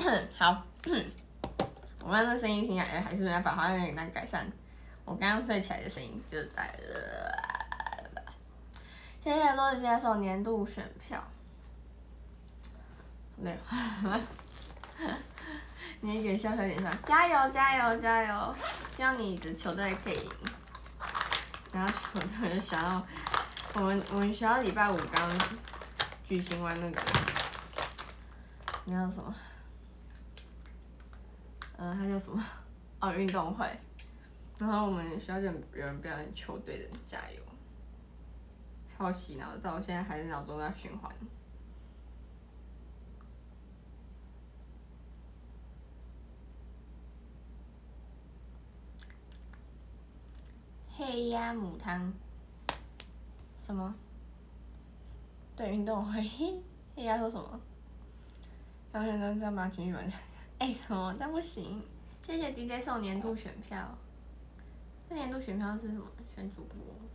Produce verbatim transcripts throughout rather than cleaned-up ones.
好，我刚刚的声音听起来还是没办法，好像有点难改善。我刚刚睡起来的声音就是在。谢谢罗子接受年度选票。对，你也给小小点上，加油加油加油！希望你的球队可以赢。然后我突然想到，我们我们学校礼拜五刚举行完那个，那叫什么？呃，它叫什么？哦，运动会。然后我们学校就有人表演球队的加油，超洗脑的，到我现在还是脑中在循环。黑鸭母汤，什么？对，运动会。黑鸭说什么？然后现在在把情绪玩。哎，什么？但不行。谢谢 D J 送年度选票。这年度选票是什么？选主播。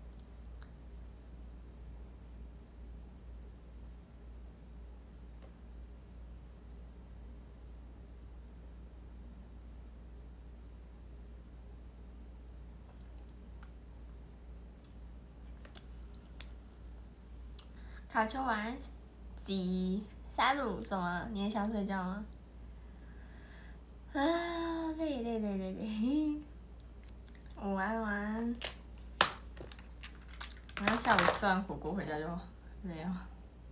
卡丘晚几三鲁怎么？你也想睡觉吗？啊，累累累累累。晚安晚安。然后下午吃完火锅回家就累了。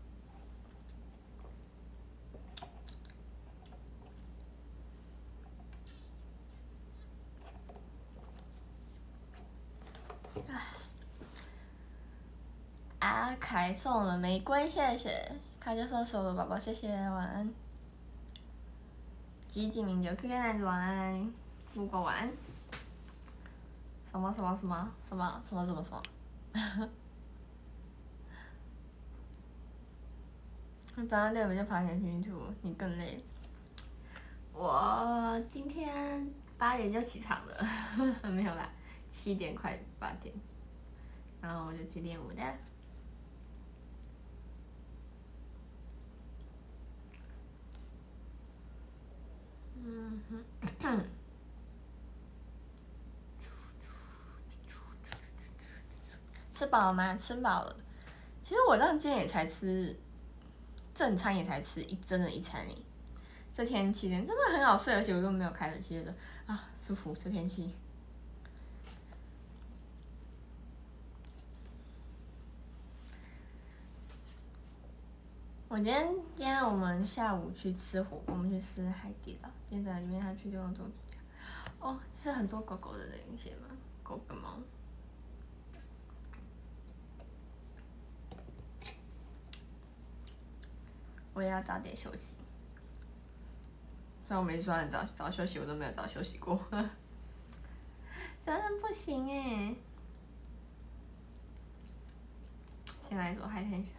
阿凯送了玫瑰，谢谢。凯就说是我的宝宝，谢谢，晚安。吉吉明就 Q Q 男子晚安，祖国晚安。什么什么什么什么什么什么什么？我早上六点就爬起来拼图，你更累。我今天八点就起床了，没有啦，七点快八点，然后我就去练舞的。嗯哼，吃饱了吗？吃饱了。其实我这样今天也才吃，正餐也才吃一真的一餐诶。这天气真的很好睡，而且我又没有开冷气，就啊舒服。这天气。我今天今天我们下午去吃火锅，我们去吃海底捞。今天在里面还去溜走指甲。哦，是很多狗狗的那些吗？狗跟猫。我也要早点休息。虽然我每次说很早早休息，我都没有早休息过，真的不行哎。先来一首海天雪。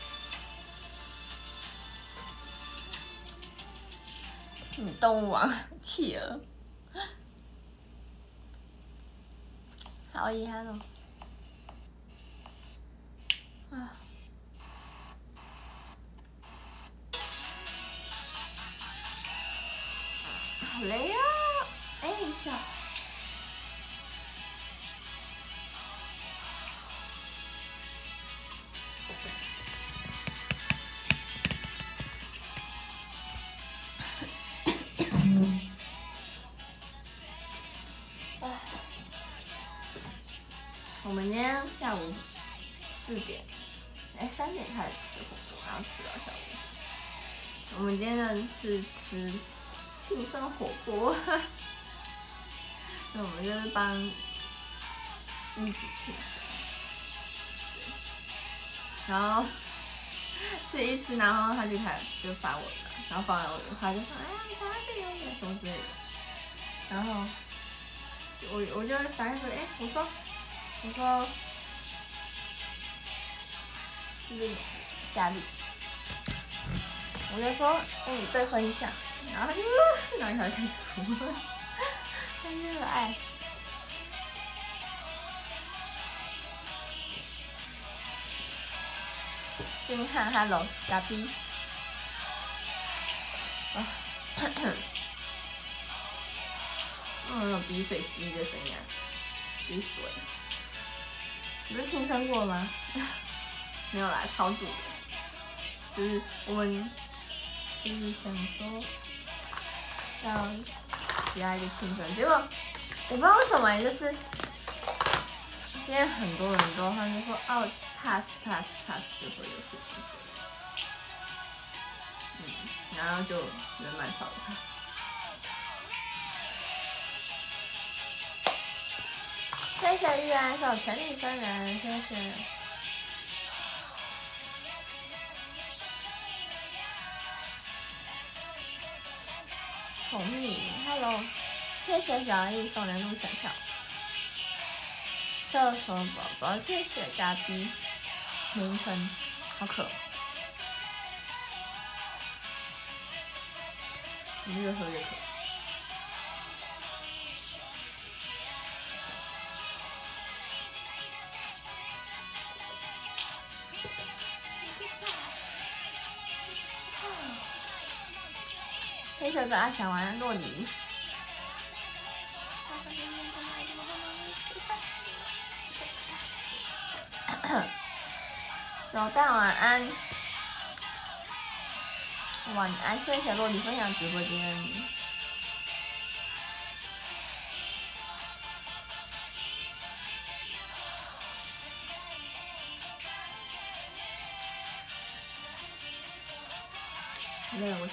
你动物王企鹅，好遗憾哦。啊，好累啊！哎，笑。我们今天下午四点，哎三点开始吃火锅，然后吃到下午。我们今天呢是吃庆生火锅，那我们就是帮玉子庆生，然后吃一吃，然后他就开始就发我了，然后发完我，他就说哎呀你想要这个什么之类的，然后我我就打开说哎我说。我说，栗子加栗子，我就说，哎，你对分享，然后他就，然后他就开始哭，太热爱。金汉 ，Hello，嘎逼。啊嗯，有鼻水滴的声音啊，鼻水。不是清蒸过吗？没有啦，炒煮的。就是我们就是想说要加一个清蒸，结果我不知道为什么，就是今天很多人都他们说哦 pass pass pass 就会有事情做，嗯，然后就人蛮少的。谢谢玉安手全体分人，谢谢。宠蜜 ，Hello， 谢谢小易送的入选票。厕所宝宝，谢谢嘎逼，名称好渴。你越喝越渴。黑球哥阿强玩洛梨。老大晚安，晚安，谢谢洛梨分享直播间。没有，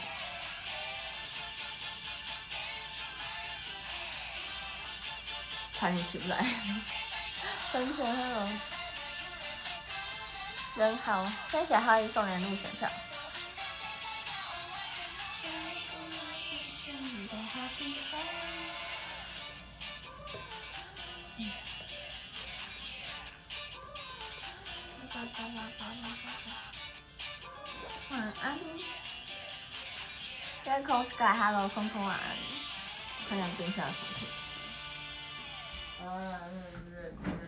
差点起不来。分享 hello。人好，谢谢浩一送的入选票。晚安。天空 sky hello 空空晚安。看看冰箱有什么可以吃。啊，嗯嗯嗯。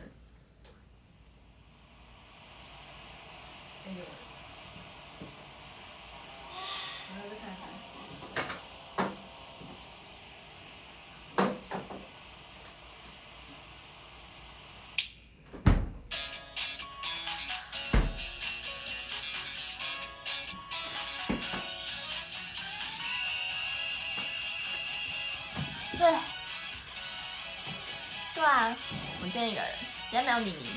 哎呦。然后就看韩剧。对。对啊，我见一个人，今天没有妮妮。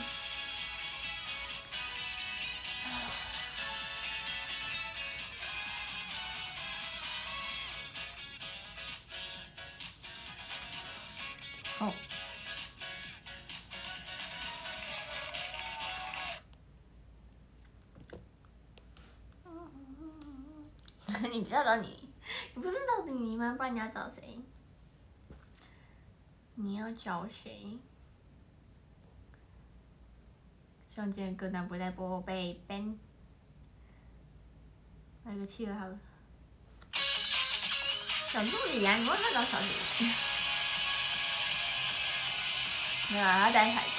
哦。你不知道找你，你不是找妮妮吗？不然你要找谁？你要找谁？希望今天歌单不会再播被 ban。来个企鹅好了。小助理啊，你问他找小助理。没有啊，他在台中。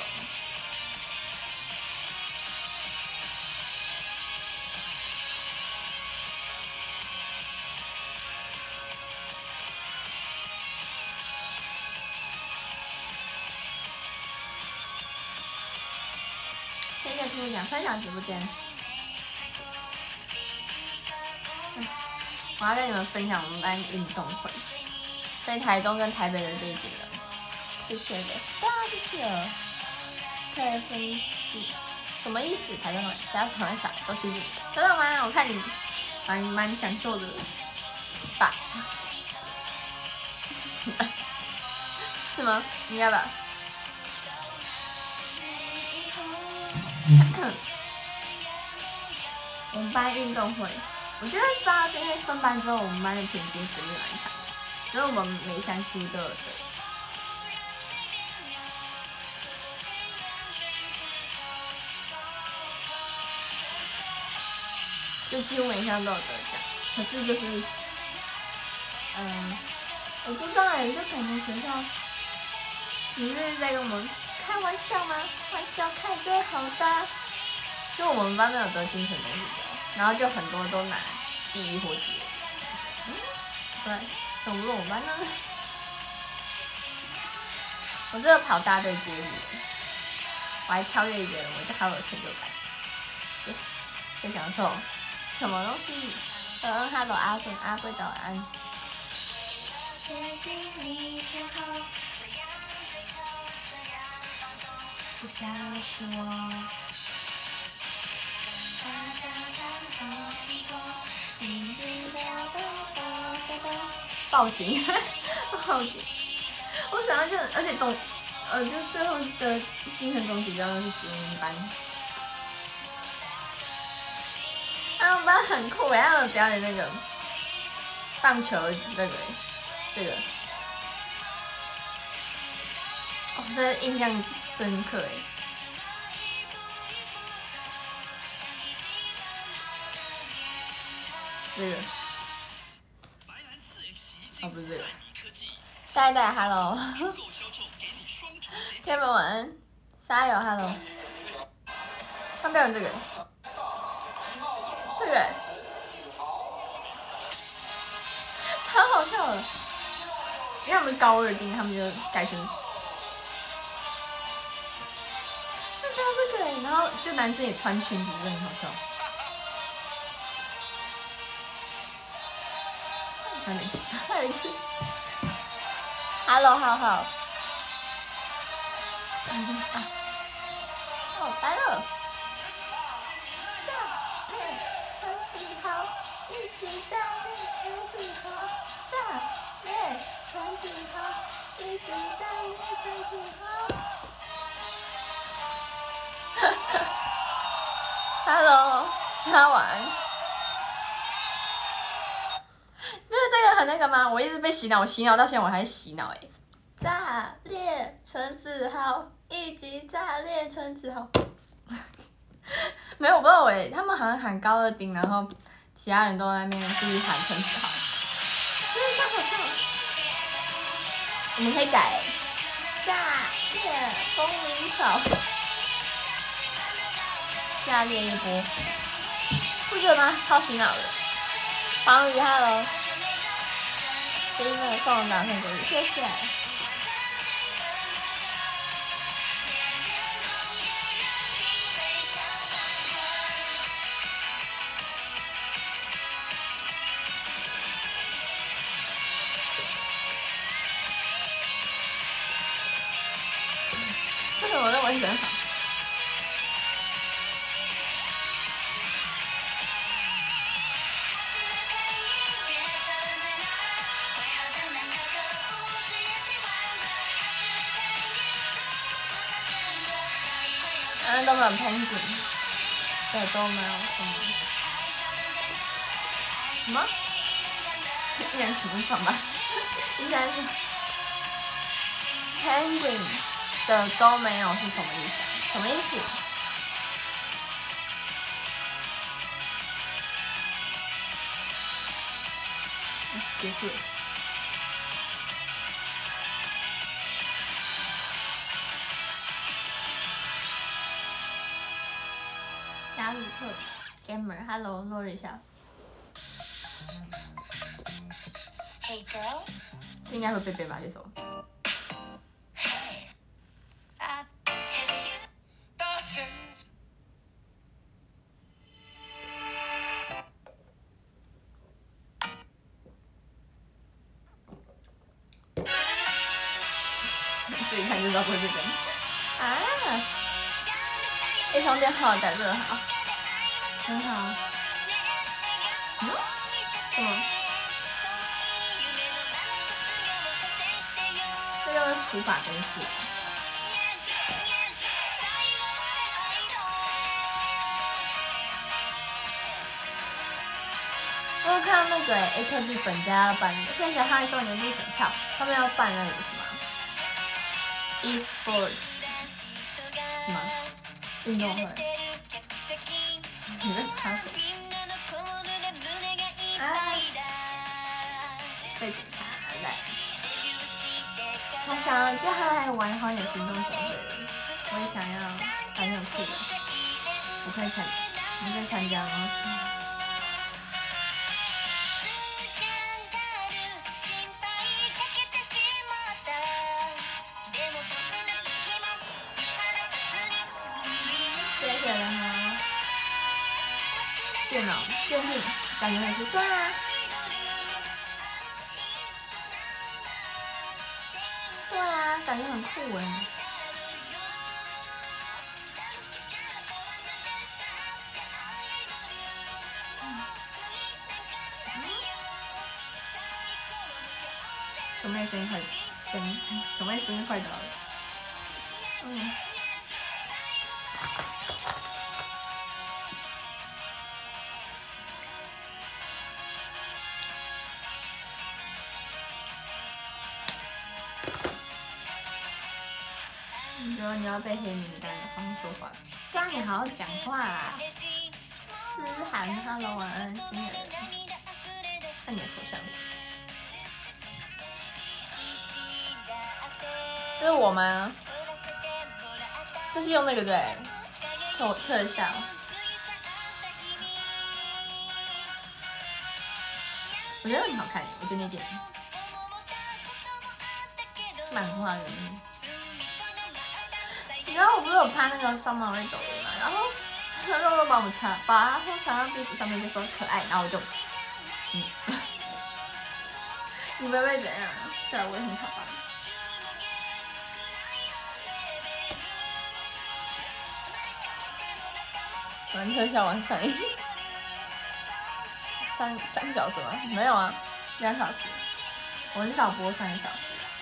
谢谢兔讲分享直播间。我要跟你们分享我们班运动会，所以台中跟台北的背景了。谢谢的，哇，谢谢了。可以分析什么意思？台中人只要台湾小孩都记住，真的吗？我看你蛮蛮享受的吧？是吗？你要不要？我们班运动会，我觉得不知道是因为分班之后，我们班的平均实力蛮强，所以我们每项几乎都有得，就几乎每项都有得奖。可是就是，嗯，我不知道哎，就感觉学校，你是在跟我们开玩笑吗？玩笑开最好的。就我们班没有得精神东西的，然后就很多都拿第一或第二。嗯，对。 怎么怎么办呢？我这个跑大队接力，我还超越一个人，我就好有成就感。yes， 最享受什么东西？嗯 ，Hello 阿顺，阿贵早安。不想是我。报警！报警！我想到就，而且东，呃，就最后的精神终极标是精英班，他们班很酷哎，他们表演那个棒球那个这个，哦，真的印象深刻哎。这个，哦不是这个，下一代 Hello， 天们晚安，加油 Hello， 他表演这个，这个，超好笑的，因为他们高二丁，他们就改成，就跳这个，然后就男生也穿裙子，真的很好笑。还没，还有一次 ，Hello， 浩浩，啊，好烦哦！炸裂陈子豪，一起炸裂陈子豪，炸裂陈子豪，一起炸裂陈子豪。哈哈 ，Hello， 大家晚安。不是这个很那个吗？我一直被洗脑，我洗脑到现在我还洗脑哎！炸裂陈子豪，一级炸裂陈子豪。没有，我不知道哎，他们好像喊高二丁，然后其他人都在那边继续喊陈子豪，真的太好笑了。我们可以改炸裂风铃草，炸裂一波，不觉得吗？超洗脑的。黄宇 ，Hello。第一个送掌声鼓励，谢谢。为什么我的文很好？嗯，都没有 penguin， 对，都没有什么什么，应该什么什么，应该是 penguin 的都没有是什么意思啊？什么意思？结束。加入特 gamer，Hello， 落日笑。Hey girls， 这应该会被背吧这首。自己看就知道会被背。啊！一通电话感觉好，很好。嗯？什么？这个是除法公式。我有看到那个 A K B 本家要办的，现在他一周年入选票，他们要办那个什么 e-sports 什么运动会。你在查什么？啊！被警察来。好想，就还来玩荒野行动小队的，我也想要，还很酷的。我可以参，你可以参加吗？ 电脑电竞感觉很是对啊，对啊，感觉很酷哎。小妹声音快，声音，小妹声音快到了。嗯。你说你要被黑名单，帮说话，叫你好好讲话啦。思涵 ，Hello， 晚安，新人。看你的头像。这是我吗？这是用那个对，特特效。我觉得很好看，我觉得那件漫画人物。然后我不是有拍那个双毛瑞抖音嘛，然后他肉肉把我传，把它传到壁纸上面就说可爱，然后我就，嗯，你们会怎样？对，我也很可爱。玩特效玩上瘾，三三个小时吗？没有啊，两小时。我很少播三个小时。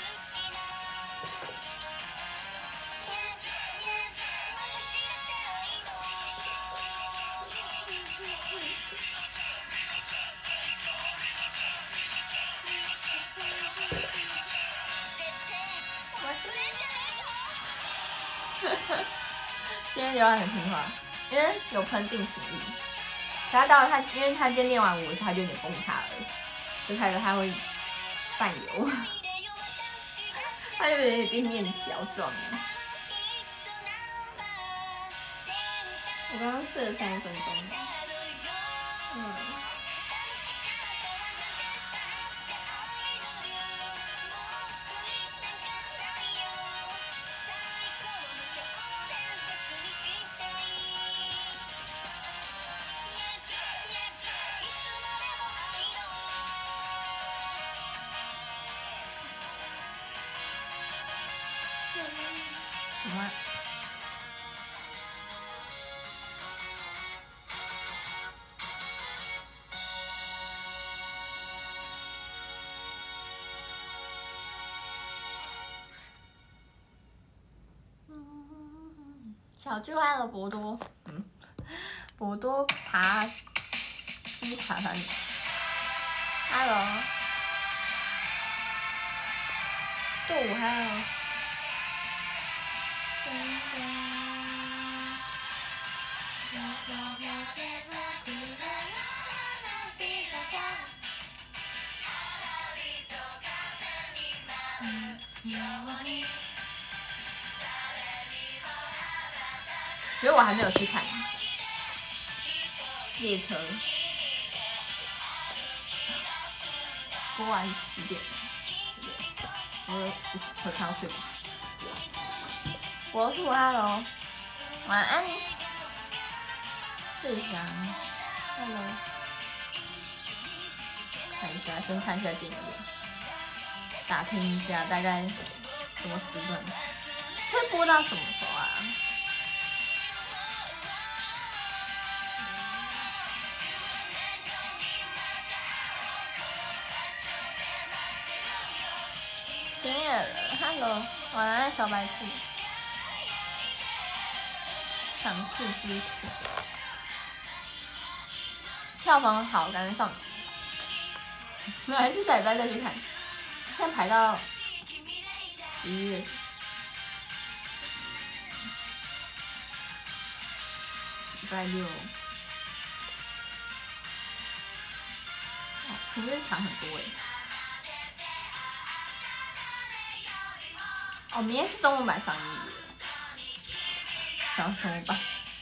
今天刘海很听话，因为有喷定型液。他到他，因为他今天练完舞，他就有点崩塌了，就开始他会泛油，他就有点变面条状了。我刚刚睡了三十分钟，嗯。什么？小巨爱了博多，嗯，博多爬西爬山 ，Hello， 杜 Hello。其实我还没有去看列车，播完十点，十点，我我刚睡吧。我是阿龙，晚安，志祥 ，Hello， 看一下，先看一下电影，打听一下大概什么时段，会播到什么时候啊？深夜了 ，Hello， 晚安，小白兔。强势支持，票房好，感觉上，还是下礼拜再去看。现在排到十一月，礼拜六。哦，平日场很多哎。哦，明天是中文版上映日。想怎么办？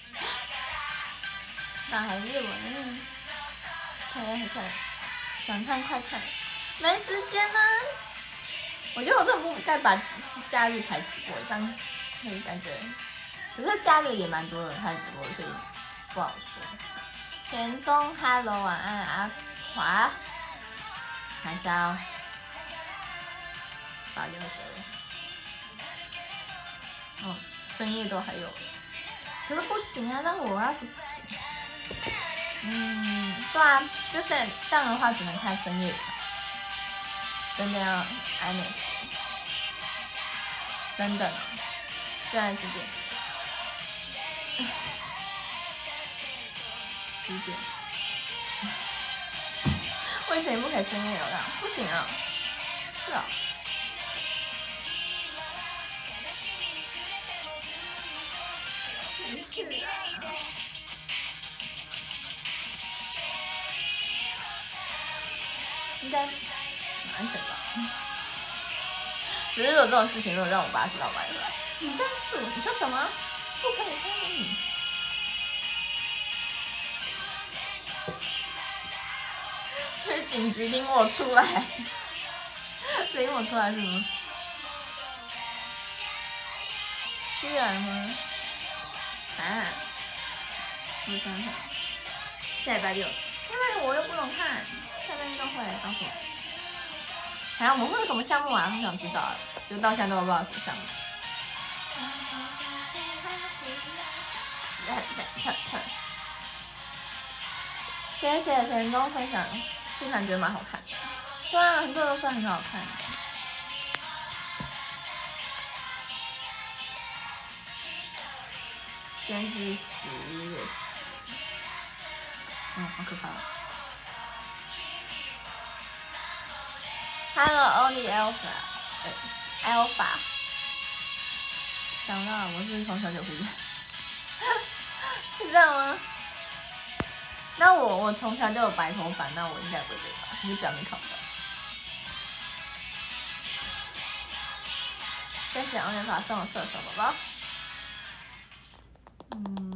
那还日文，看起来很像，想看快看，没时间呢、啊。我觉得我真的不该把假日排直播，这样可以感觉，可是假日也蛮多人看直播，所以不好说。 田中 ，Hello， 晚安，阿华，看一下哦，八月二十二，哦，深夜都还有，可是不行啊，但是我要是，嗯，对啊，就是这样的话只能看深夜场，真的要 IMAX， 真的，现在几点？十点。为什么不可以深夜流量？不行啊！是啊。没事啊。应该蛮安全吧。只是有这种事情，如果让我爸知道，我爸就说：“你在说你说什么？不可以拍你。”去警局领我出来，领我出来是吗？居然吗？啊！我想想，下礼拜六，下礼拜我又不能看，下礼拜运动会告诉我。哎呀，我们会有什么项目啊？很想知道，就到现在都不知道什么项目。谢谢田中分享，剧场觉得蛮好看的。对啊，很多都说很好看。今天是十月七，嗯，好可怕。Hello Only Alpha， 呃 ，Alpha。想到我是从小就会的，是这样吗？那我我从小就有白头发，那我应该不会被吧？只是表面看不到。谢谢 Only Alpha 送我射手宝宝。嗯。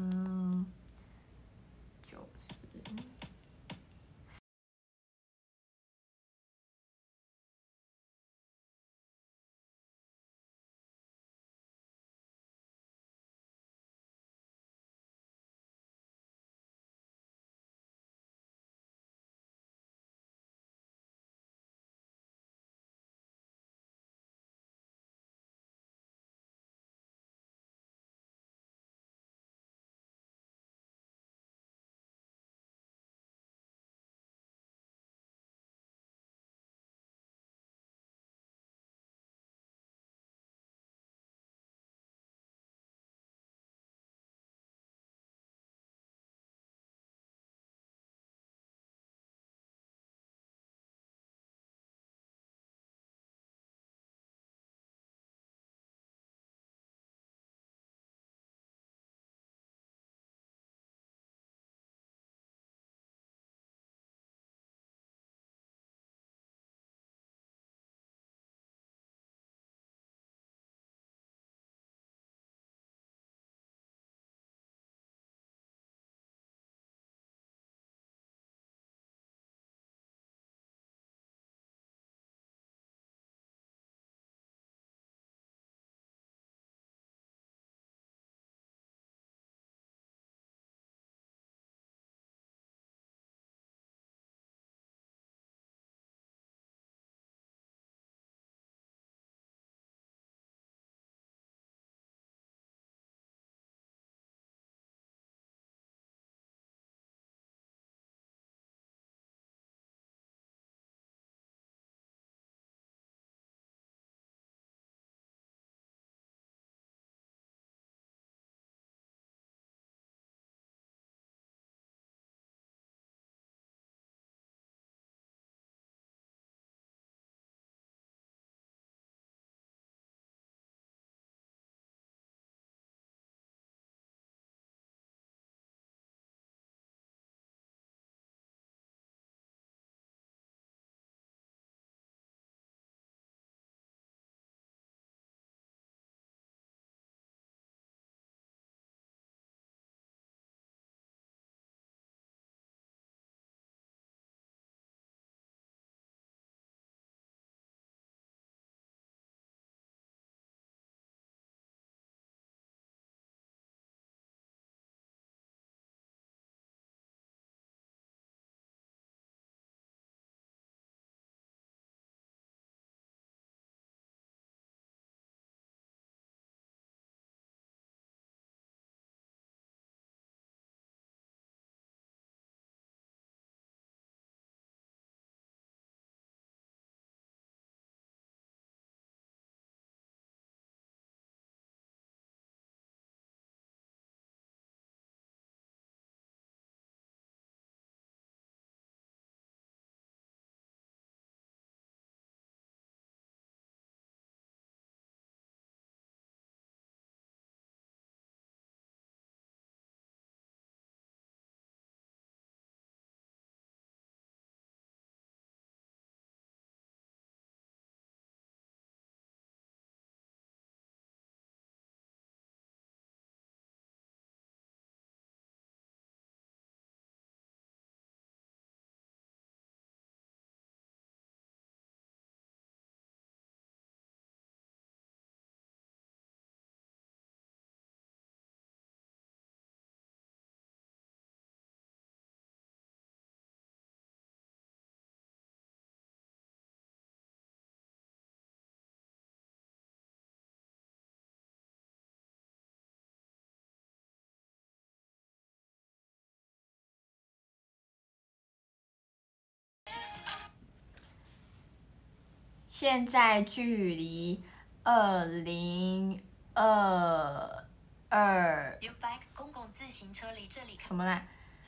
现在距离二零二二。 U bike 公共自行车离这里。 什么啦？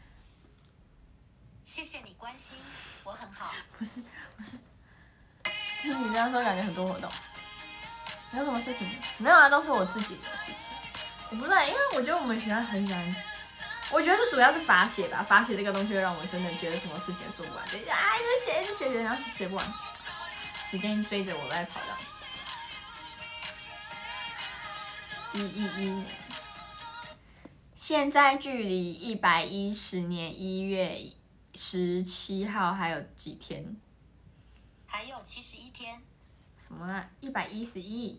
谢谢你关心，我很好。 不是不是，听你这样说感觉很多活动。有什么事情？没有啊，都是我自己的事情。我不知道，因为我觉得我们学校很喜欢，我觉得是主要是罚写吧，罚写这个东西会让我真的觉得什么事情也做不完，就啊一直写一直写写，然后写不完，时间追着我在跑的。一一一年，现在距离一百一十年一月十七号还有几天？ 还有七十一天。 什么啊？一百一十一？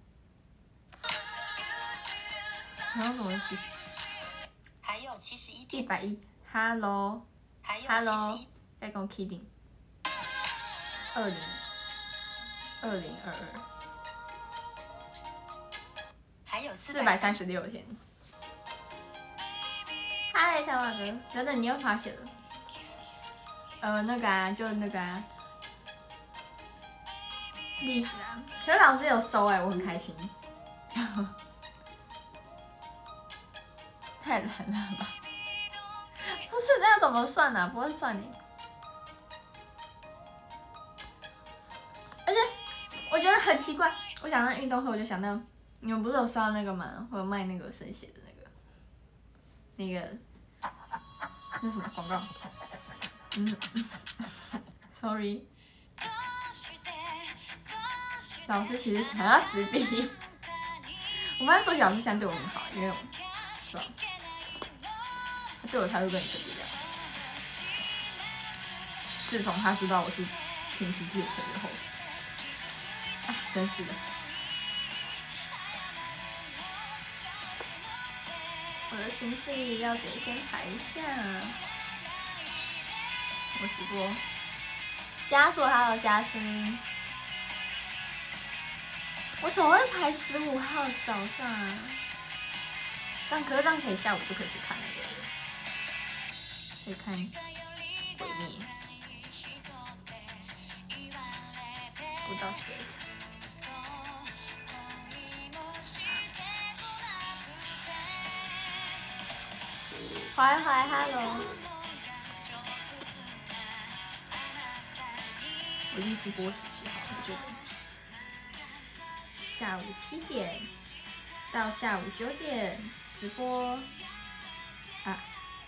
还有什么七？ 还有七十一天。 一百一 ，Hello， 还有 Hello，在跟我 kidding。二零二零二二。 还有四百三十六天。嗨，台湾哥，等等，你又发写了。呃，那个啊，就那个啊，历史啊。可是老师有收哎、欸，我很开心。太难了吧？不是，这样怎么算啊？不会算你。而且我觉得很奇怪，我想到运动会，我就想到你们不是有刷那个吗？会有卖那个生写的那个，那个那什么广告？嗯，sorry。老师其实想要纸笔，我发现数学老师现在对我很好，因为我是吧？他对我态度跟以前不一样。自从他知道我是天气月成以后，哎，真是的。我的行事要得先排一下。我直播。加索哈喽，嘉勋。我怎么会排十五号早上啊？但可是这样可以下午就可以去看那个，可以看《鬼灭》，不到十二点。怀怀 ，Hello。我一直播十七号，我觉得。下午七点到下午九点直播啊，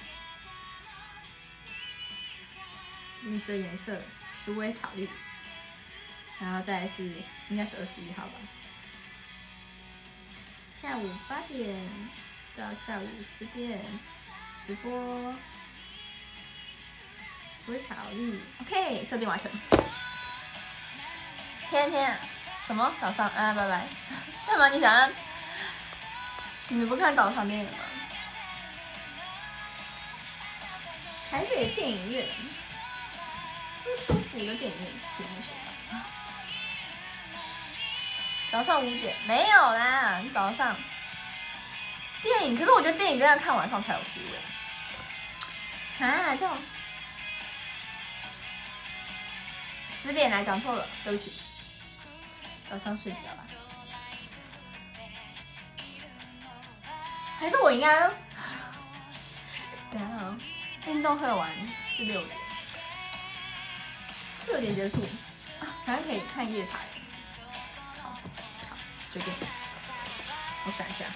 绿色颜色鼠尾草绿，然后再来是应该是二十一号吧，下午八点到下午十点直播鼠尾草绿 ，OK， 设定完成。天天。什么早上？啊，拜拜。干嘛？你想要？你不看早上电影吗？台北电影院，不舒服的电影院，肯定是。早上五点没有啦，早上电影，可是我觉得电影真的要看晚上才有 feel 哎。啊，这种十点来讲错了，对不起。早上睡觉啊？还是我应该？等下啊，运动会完是六点，六点结束，好像可以看夜彩。好，好，决定。我想一下。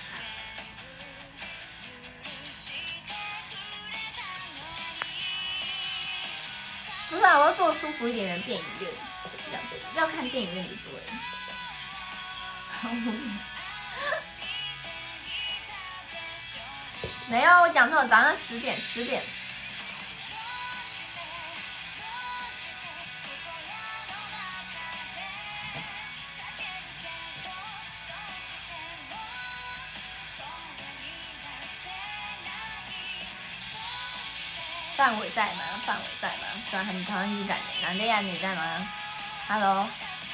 不是啊，我要坐舒服一点的电影院，要要看电影院的座位。没有，我讲错了，早上十点，十点。范伟在吗？范伟在吗？虽然很讨厌去感觉，男的呀，你在吗 ？Hello，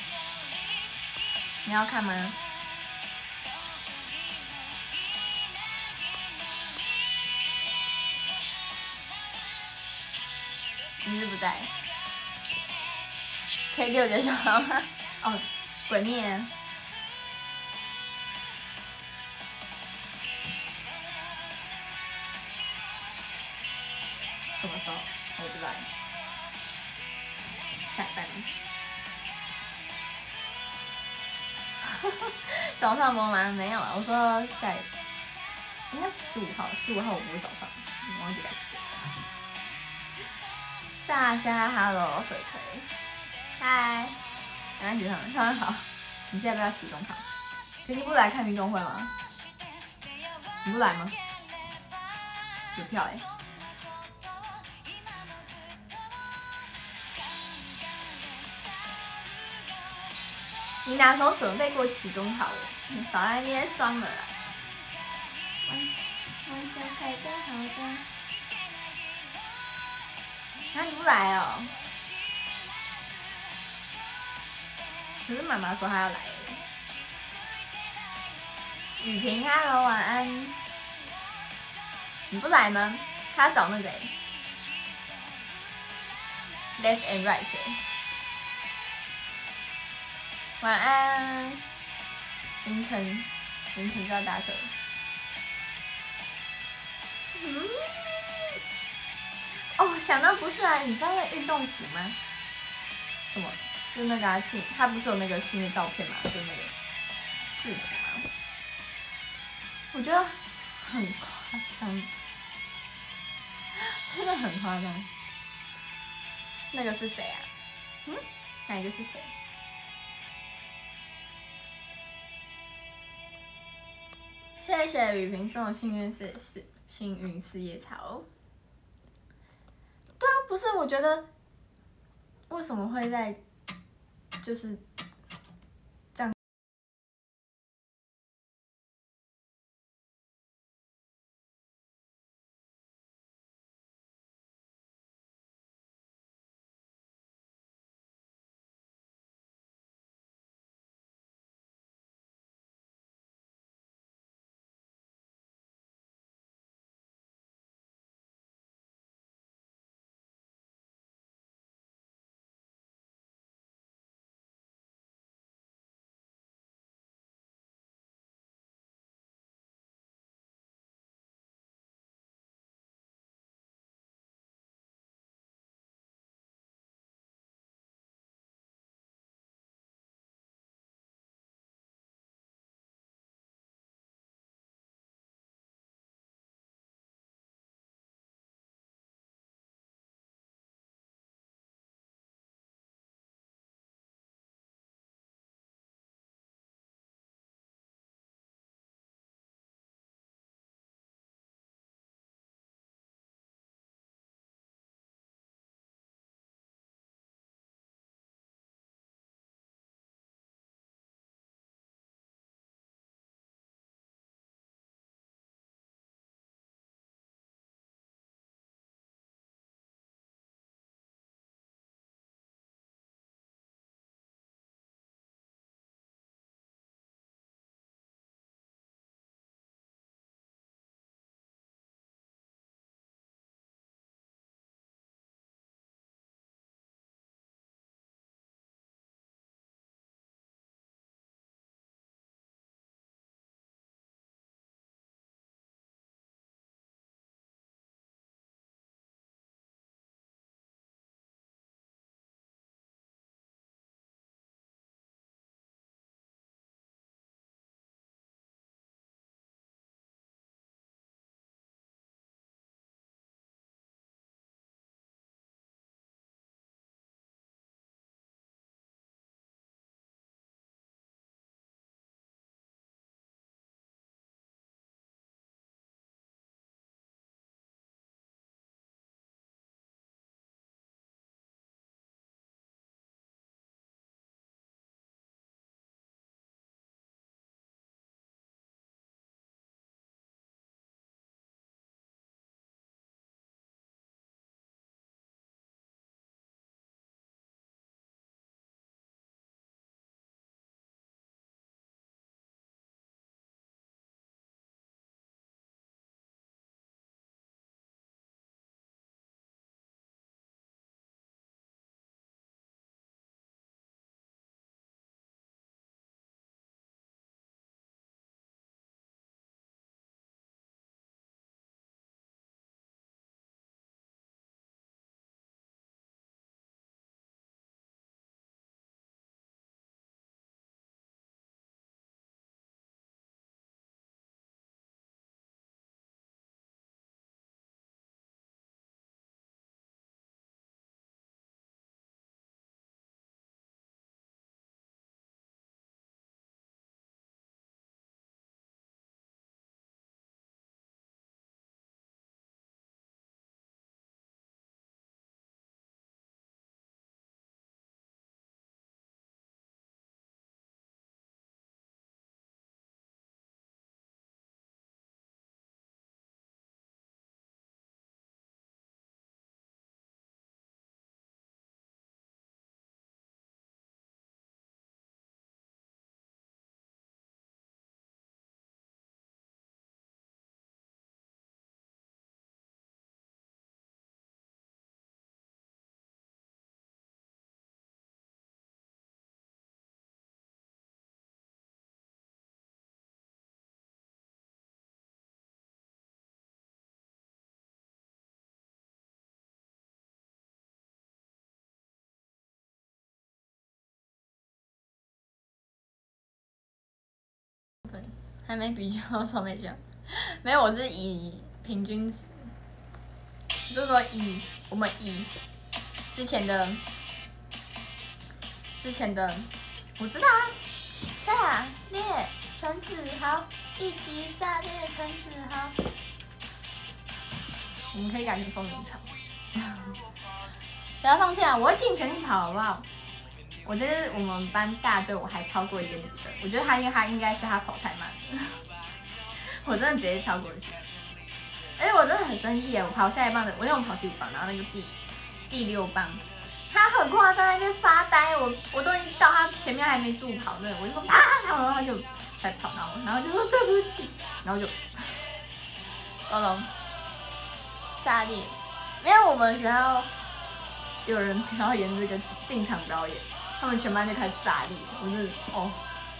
你要看吗？你是不在？可以六点就好吗？ 哦，鬼灭。什么时候？我不知道。下一班。早上忙完没有啊？我说下一，应该是十五号，十五号我不会早上，我忘记改时间。大虾 ，Hello， 水锤，嗨，来洗上，上好。你现在不要洗中堂？可你不来看运动会吗？你不来吗？有票哎、欸。你哪时候准备过期中考了？少在那边装了啦！玩玩小孩的好的。啊，你不来哦？可是妈妈说她要来。雨萍 ，Hello， 晚安。你不来吗？她找那个、欸、，left and right、欸。晚安。凌晨，凌晨就要搭车。嗯。哦，想到不是啊，你知道那运动服吗？什么？就那个啊，新，他不是有那个新的照片吗？就那个制服吗？我觉得很夸张，真的很夸张。那个是谁啊？嗯，哪一个是谁？谢谢雨萍送的幸运是是幸运四叶草。对啊，不是，我觉得为什么会在就是还没比较双倍奖，没有，我是以平均值，就是说以我们以之前的之前的，我知道啊，炸裂陈子豪，一级炸裂陈子豪，我们可以改成风铃场，不要放弃啊！我会尽全力跑，好不好？我这是我们班大队，我还超过一个女生，我觉得她因为她应该是她跑太慢了，我真的直接超过去。而且我真的很生气耶！我跑下一棒的，我因为我跑第五棒，然后那个第第六棒，他很夸张在那边发呆，我我都已经到他前面还没助跑呢，我就说啊，然后他就才跑到我，然后就说对不起，然后就高龙炸裂，没有我们学校有人表演这个进场表演，他们全班就开始炸裂，我是哦。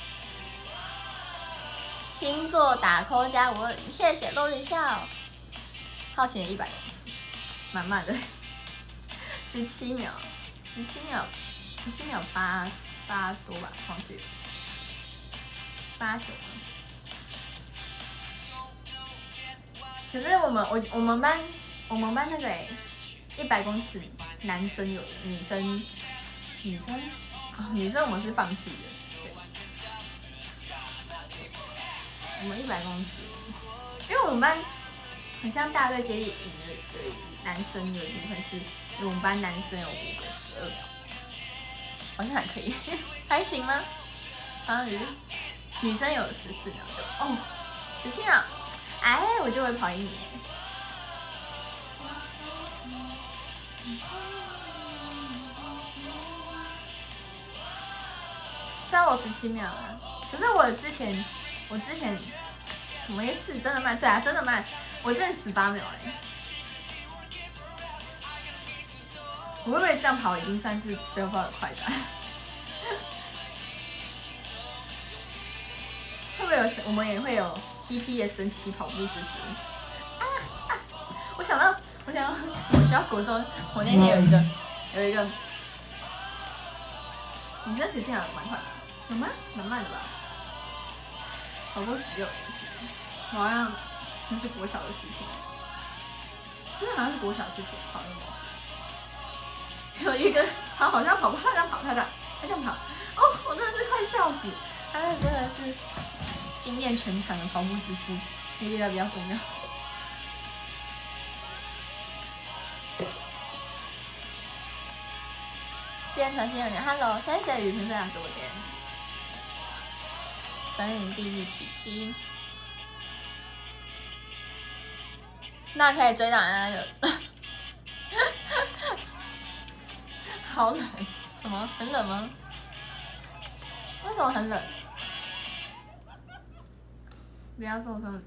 星座打 call 加我，谢谢陆离笑。好奇的一百公尺，蛮慢的，十七秒，十七秒，十七秒八八多吧，忘记了，八九。可是我们我我们班我们班那个哎，一百公尺男生有，女生女生哦女生我们是放弃的，对，我们一百公尺，因为我们班。很像大队接力赢的有男生的部分是，我们班男生有五个十二秒，好像还可以，还行吗？好像是女生有十四秒就哦，十七秒，哎，我就会跑一米。虽然我十七秒啊，可是我之前我之前什么意思？真的慢？对啊，真的慢。我真的十八秒哎、欸，我会不会这样跑已经算是不要跑的快的？会不会有我们也会有 T P 的神奇跑步姿势？啊啊！我想到，我想到我们学校国中，我那天有一个有一个，你觉得十七秒蛮快的？有吗？蛮慢的吧？跑过十六年，我好像。那是国小的事情，真的好像是国小的事情，跑那么，有一个超好像跑步，他这样跑，他这样，他这样跑，哦，我真的是快笑死！他那真的是惊艳全场的跑步姿势，你觉得比较重要。变成新人点 ，Hello， 谢谢雨萍分享直播间，森林地狱奇迹。那可以追到那个，好冷，什么很冷吗？为什么很冷？不要受伤，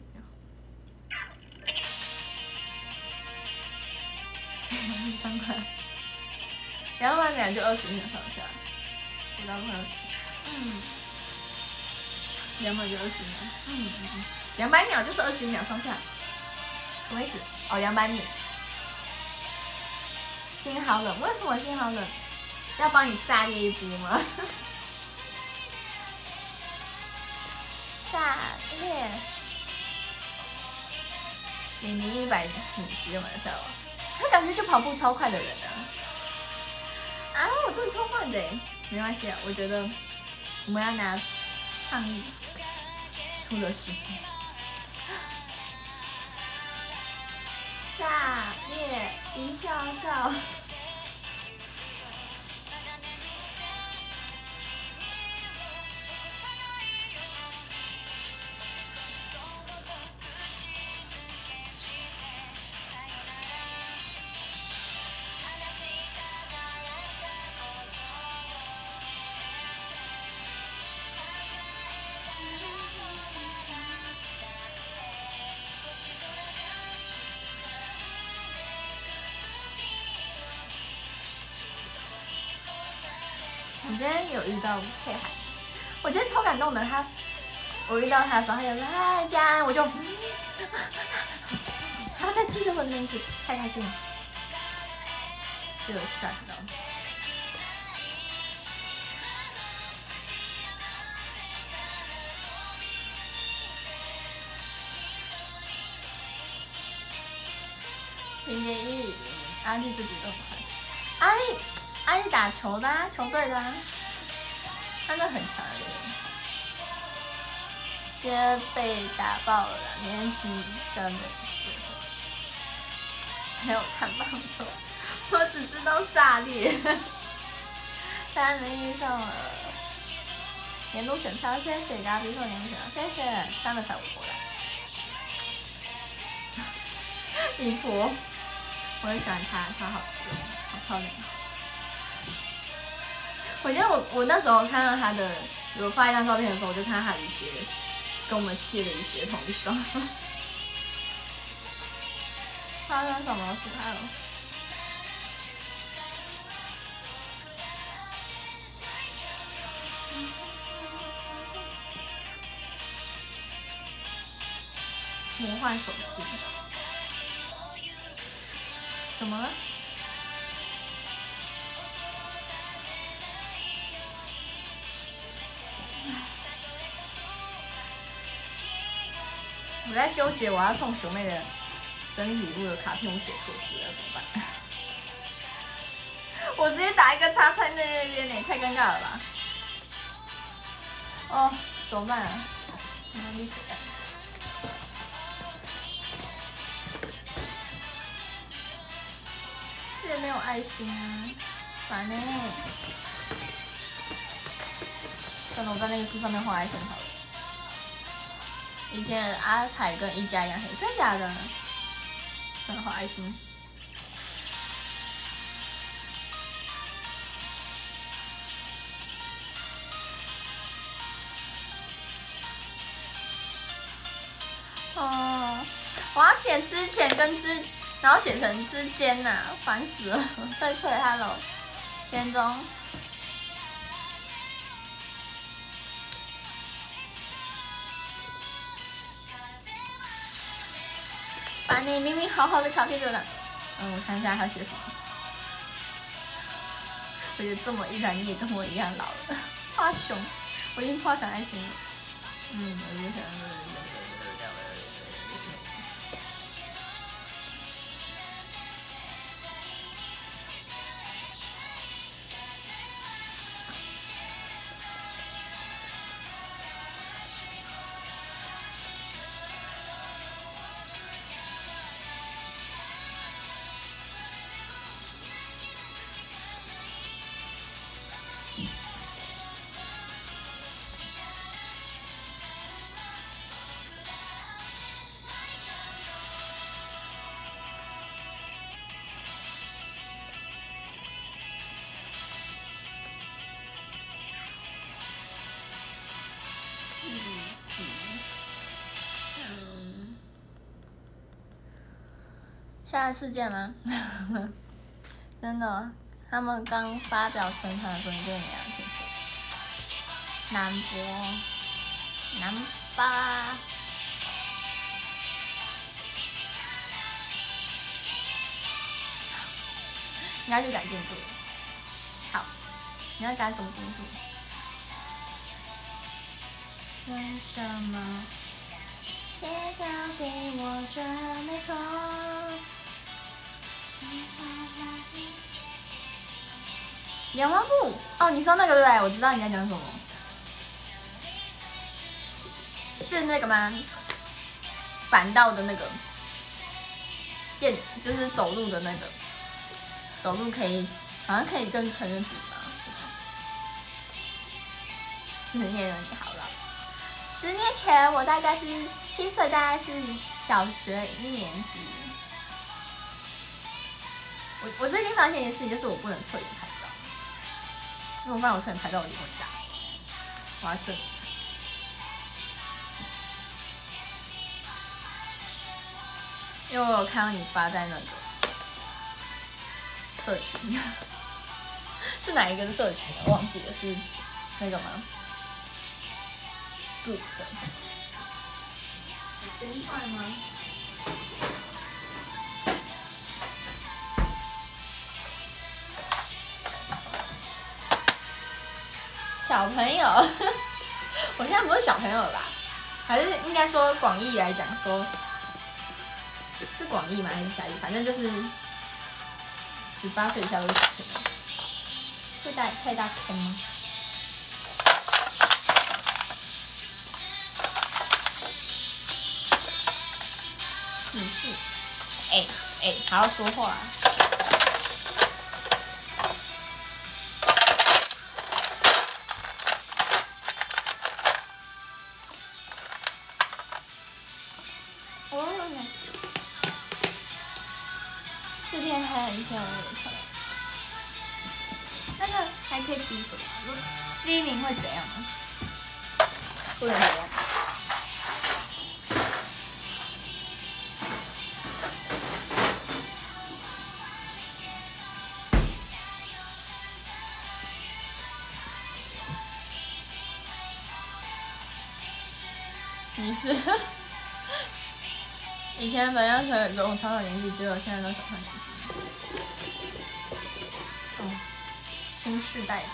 三块，两百秒就二十秒上下，我到快二十，嗯，两百就二十秒，嗯嗯嗯，两百秒就是二十秒上下。什么意思？哦，两百米。心好冷，为什么心好冷？要帮你炸裂一波吗？炸裂！你你一百米十个玩笑啊？他感觉就跑步超快的人啊！啊，我真的超慢的，没关系啊，我觉得我们要拿倡议出的视频。炸裂一笑笑，我今天有遇到佩海，我今天超感动的。他，我遇到他的时候，他就说嗨佳安，我就，他在记得我的名字，太开心了，就有吓到。 零点一，阿丽自己都很快。阿丽，阿丽打球的啊，球队的啊，他那很强的。今天被打爆了啦，年级生的学生。还有看棒球，我只知道炸裂。三零一上了年度选票，谢谢大家比说年度选票，谢谢三个才我过来。一波，我很喜欢她，她好漂亮，好漂亮。我觉得我我那时候看到她的有发一张照片的时候，我就看到她的雨鞋跟我们系的雨鞋同一双。发生什么事了？魔幻手势，怎么了？我在纠结我要送学妹的生日礼物的卡片，我写错字了，怎么办？我直接打一个叉在那边呢，太尴尬了吧？哦，怎么办啊？哪里可爱？这也没有爱心啊，烦呢、欸。算了，我在那个字上面画爱心好了。以前阿彩跟一家一样黑，真的假的？算了，画爱心。哦，我要写之前跟之，然后写成之间呐、啊，烦死了！脆脆 ，Hello， 天中。把你明明好好的卡片给我拿。嗯，我看一下他写什么。我觉得这么一来，你也跟我一样老了。花熊，我已经画成爱心了。嗯，我就想。下一事件吗？真的，他们刚发表成团的时候，你就没有其实。南博，南巴，你要去改进度。好，你要改什么进度？为什么？街道给我准没错。莲花步哦，你说那个对不对？我知道你在讲什么，是那个吗？板道的那个，健就是走路的那个，走路可以，好像可以跟成人比吗？是吗？十年了，你好老。十年前我大概是七岁，大概是小学一年级。我我最近发现一件事情，就是我不能侧脸拍照，因为我发现我侧脸拍照我脸会大，我要正。因为我有看到你发在那个社群，是哪一个社群？我忘记了，是那个吗 ？Good 的，有冰块吗？小朋友，我现在不是小朋友了吧？还是应该说广义来讲说， 是广义吗？还是狭义？反正就是十八岁以下都是可以。会带太大坑吗？你是，哎哎，好好说话、啊。哦，四天还有一天我也跳。那个还可以比什么？第一名会怎样呢？不能怎样。你是？以前本来可跟我差不多年纪，结果现在都小他年纪。哦，新世代。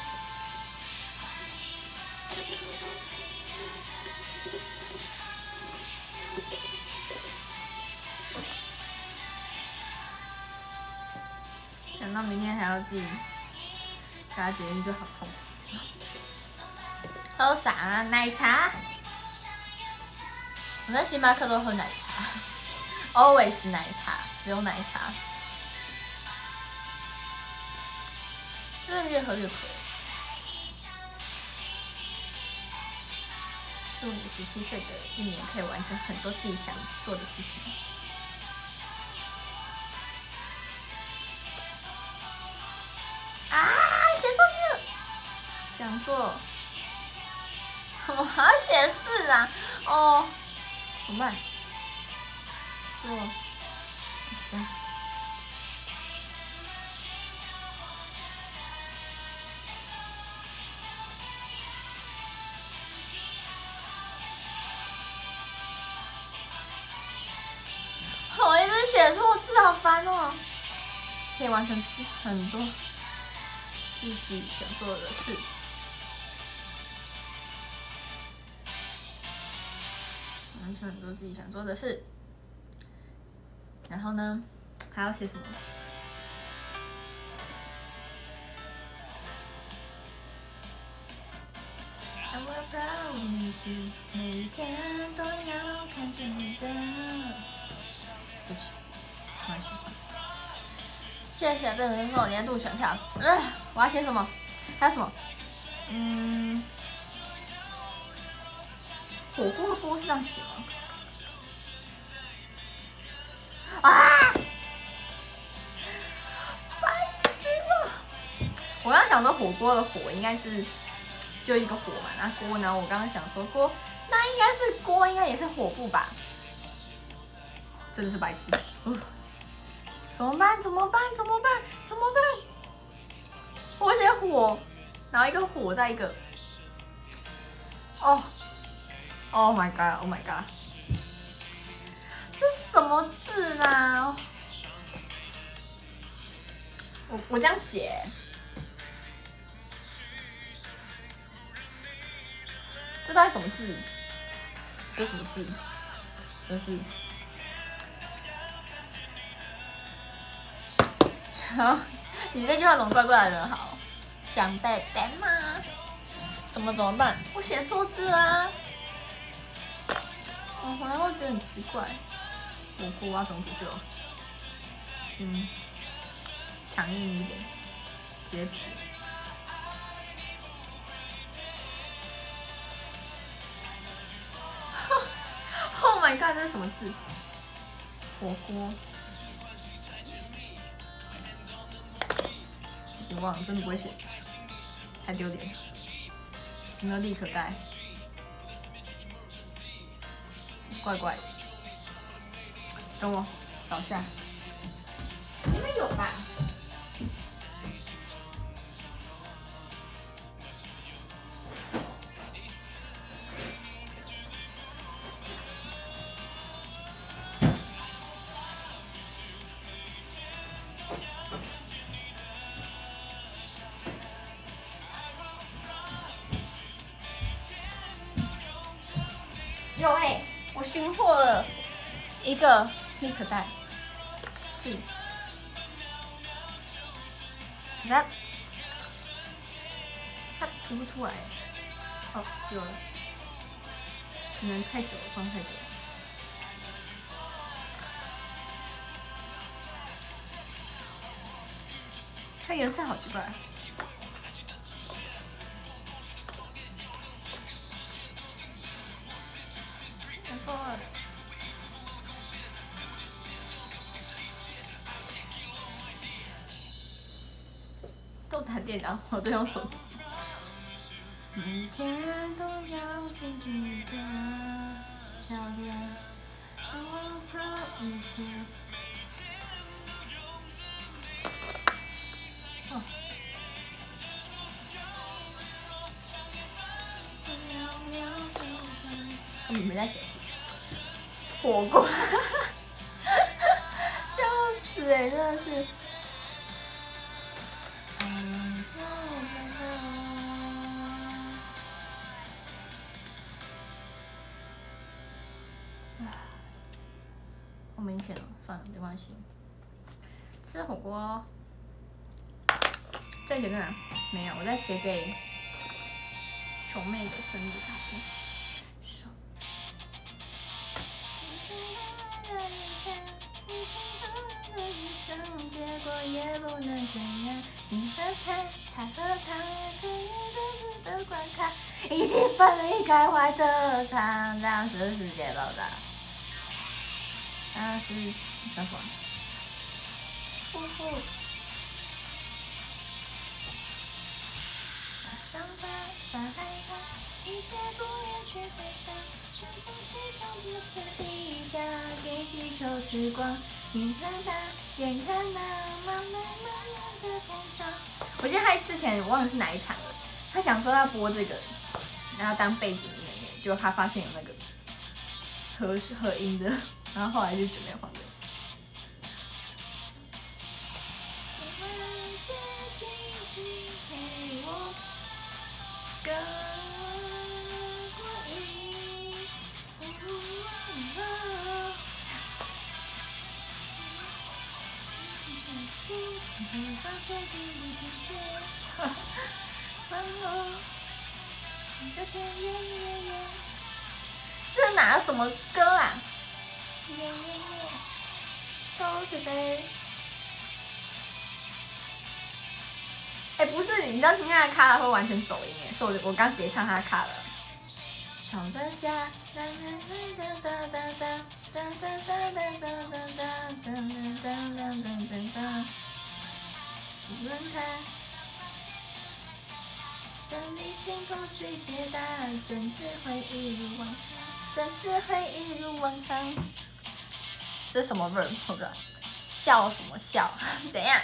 想到明天还要自己搭捷运就好痛苦。喝啥啊？奶茶。我在星巴克都喝奶茶 ，always 奶茶，只有奶茶。真的越喝越渴。十五、十七岁的一年可以完成很多自己想做的事情。啊！写错字。想做。我还要写字啊！哦。怎么办？做这样。我一直写错字，好烦哦！可以完成很多自己想做的事。完成很多自己想做的事，然后呢，还要写什么？每一天都要看见你的。对不起，没关系。谢谢变成送年度选票。呃，我要写什么？还有什么？嗯。火锅的锅是这样写吗？啊！烦死了！我刚刚想说火锅的火应该是就一个火嘛，那锅呢？我刚刚想说锅，那应该是锅，应该也是火部吧？真的是白痴！呃、怎么办？怎么办？怎么办？怎么办？我写火，然后一个火再一个，哦。Oh my god! Oh my god! 这是什么字啊？我我这样写，这到底什么字？这什么字？真是。好，你这句话怎么怪怪的人好？想贝贝吗？什么怎么办？我写错字啊！我回来会觉得很奇怪，火锅要怎么补救？心强硬一点，直接撇。Oh my god， 这是什么字？火锅。我忘了，真的不会写，太丢脸了。有没有立可带？怪怪的，等我找下，应该有吧。有哎、欸，我寻获了一个立可带。 是，可是它它涂不出来。哦，有了，可能太久了，放太久了。它颜色好奇怪。都谈电脑，我都用手机。每天都要听你的笑脸，让我做一些。哦。根本没在写字。火锅，笑死哎、欸，真的是。好明显了，算了，没关系。吃火锅。在写在哪？没有，我在写给熊妹的生日卡片。结果也不能这样，你和他，他和他，可以各自的观看，一起分离开怀的长，让这世界爆炸。那是叫什么？呼呼。想法把害怕，一切不愿去回想，是呼吸从不是地下，给气球吃光，眼看他，眼看那慢慢慢慢的膨胀。我记得他之前我忘了是哪一场了，他想说要播这个，然后当背景音乐，结果他发现有那个合合音的，然后后来就准备换这个。跟过瘾，这哪什么歌啊？都是飞。哎、欸，不是，你知道听他的卡拉会完全走音哎，所以我我刚直接唱他的卡了。小的家，哒哒哒哒哒哒哒哒哒哒哒哒哒哒哒哒。无论他，等你心头去解答，真挚会一如往常，真挚会一如往常。这是什么 verb？ 我不知道。笑什么笑？怎样？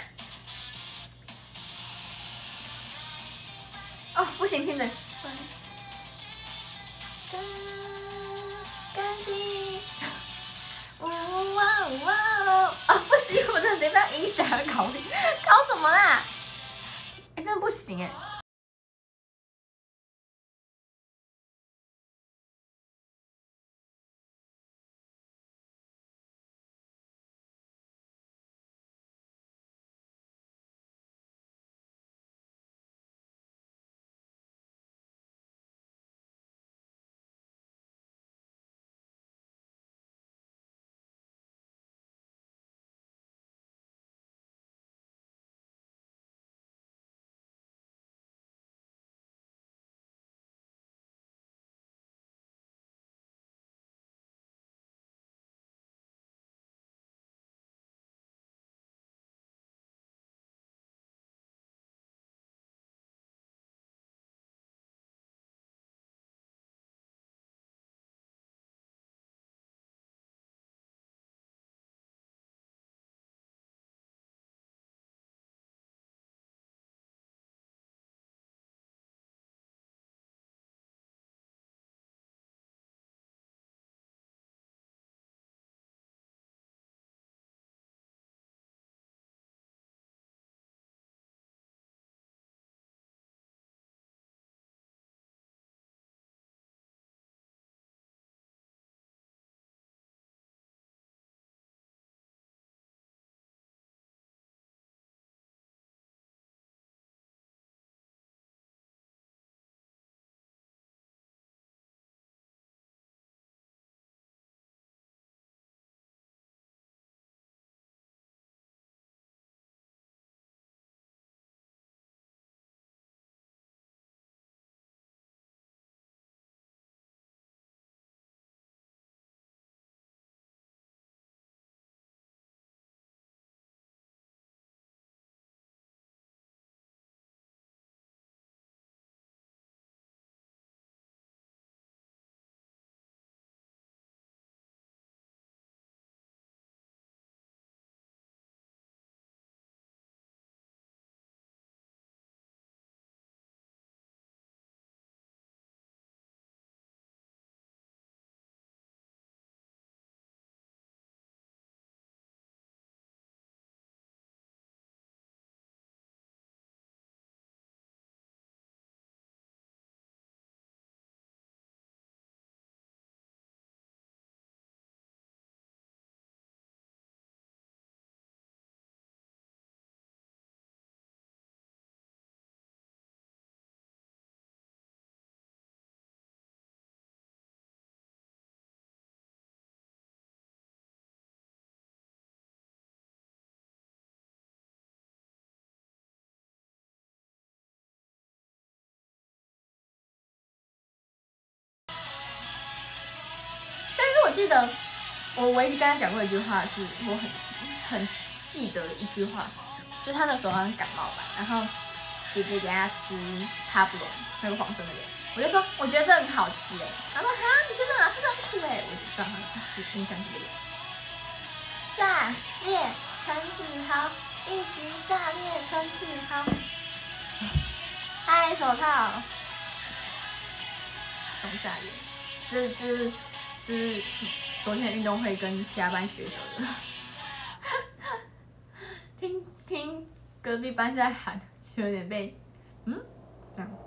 哦，不行，听着。干干净，哇哇哇！啊，不行，我真的得把音响搞搞什么啦？哎、欸，真的不行哎、欸。 记得我唯一跟他讲过一句话，是我很很记得的一句话，就他那时候好像感冒吧，然后姐姐给他吃哈布隆那个黄色那个，我就说我觉得这很好吃哎，他说哈你觉得很好吃，这很苦哎，我就这样是印象这个。炸裂陈子豪，一级炸裂陈子豪，嗨手套，懂炸裂，这这这是昨天的运动会跟其他班学得的，听听隔壁班在喊，就有点被嗯这样。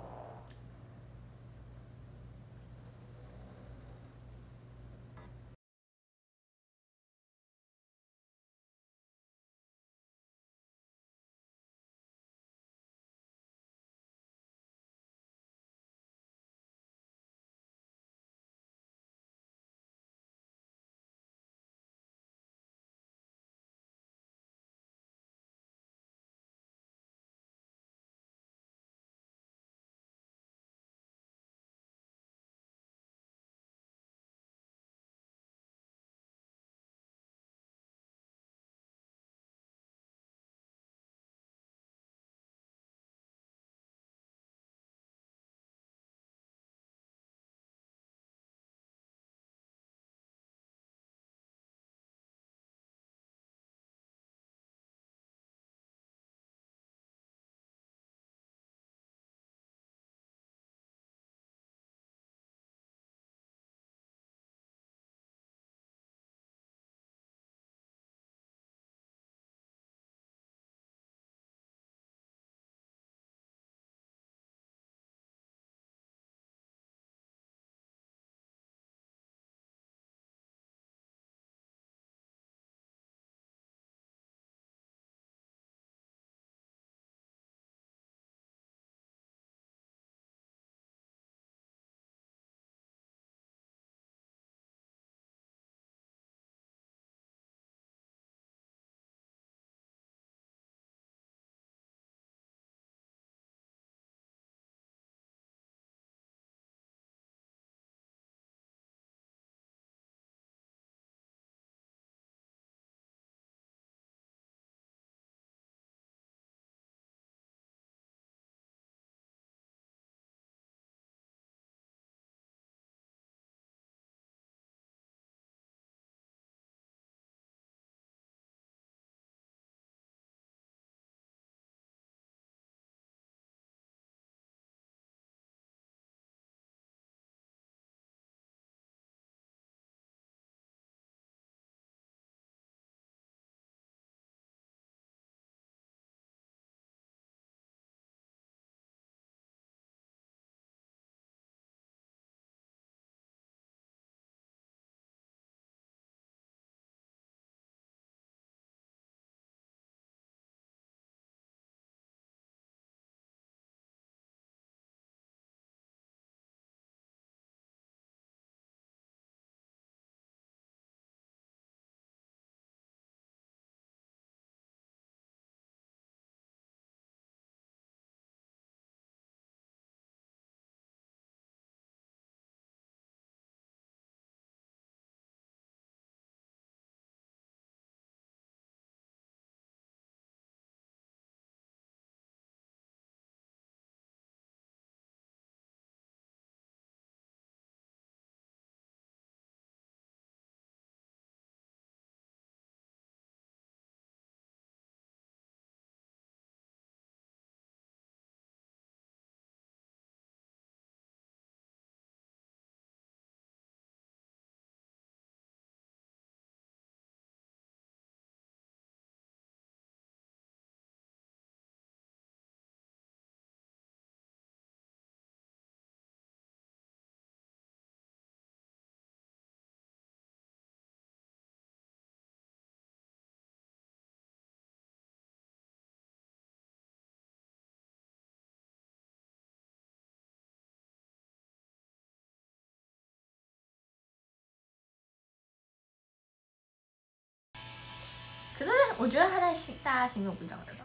可是我觉得他在心大家心中不是这样的吧？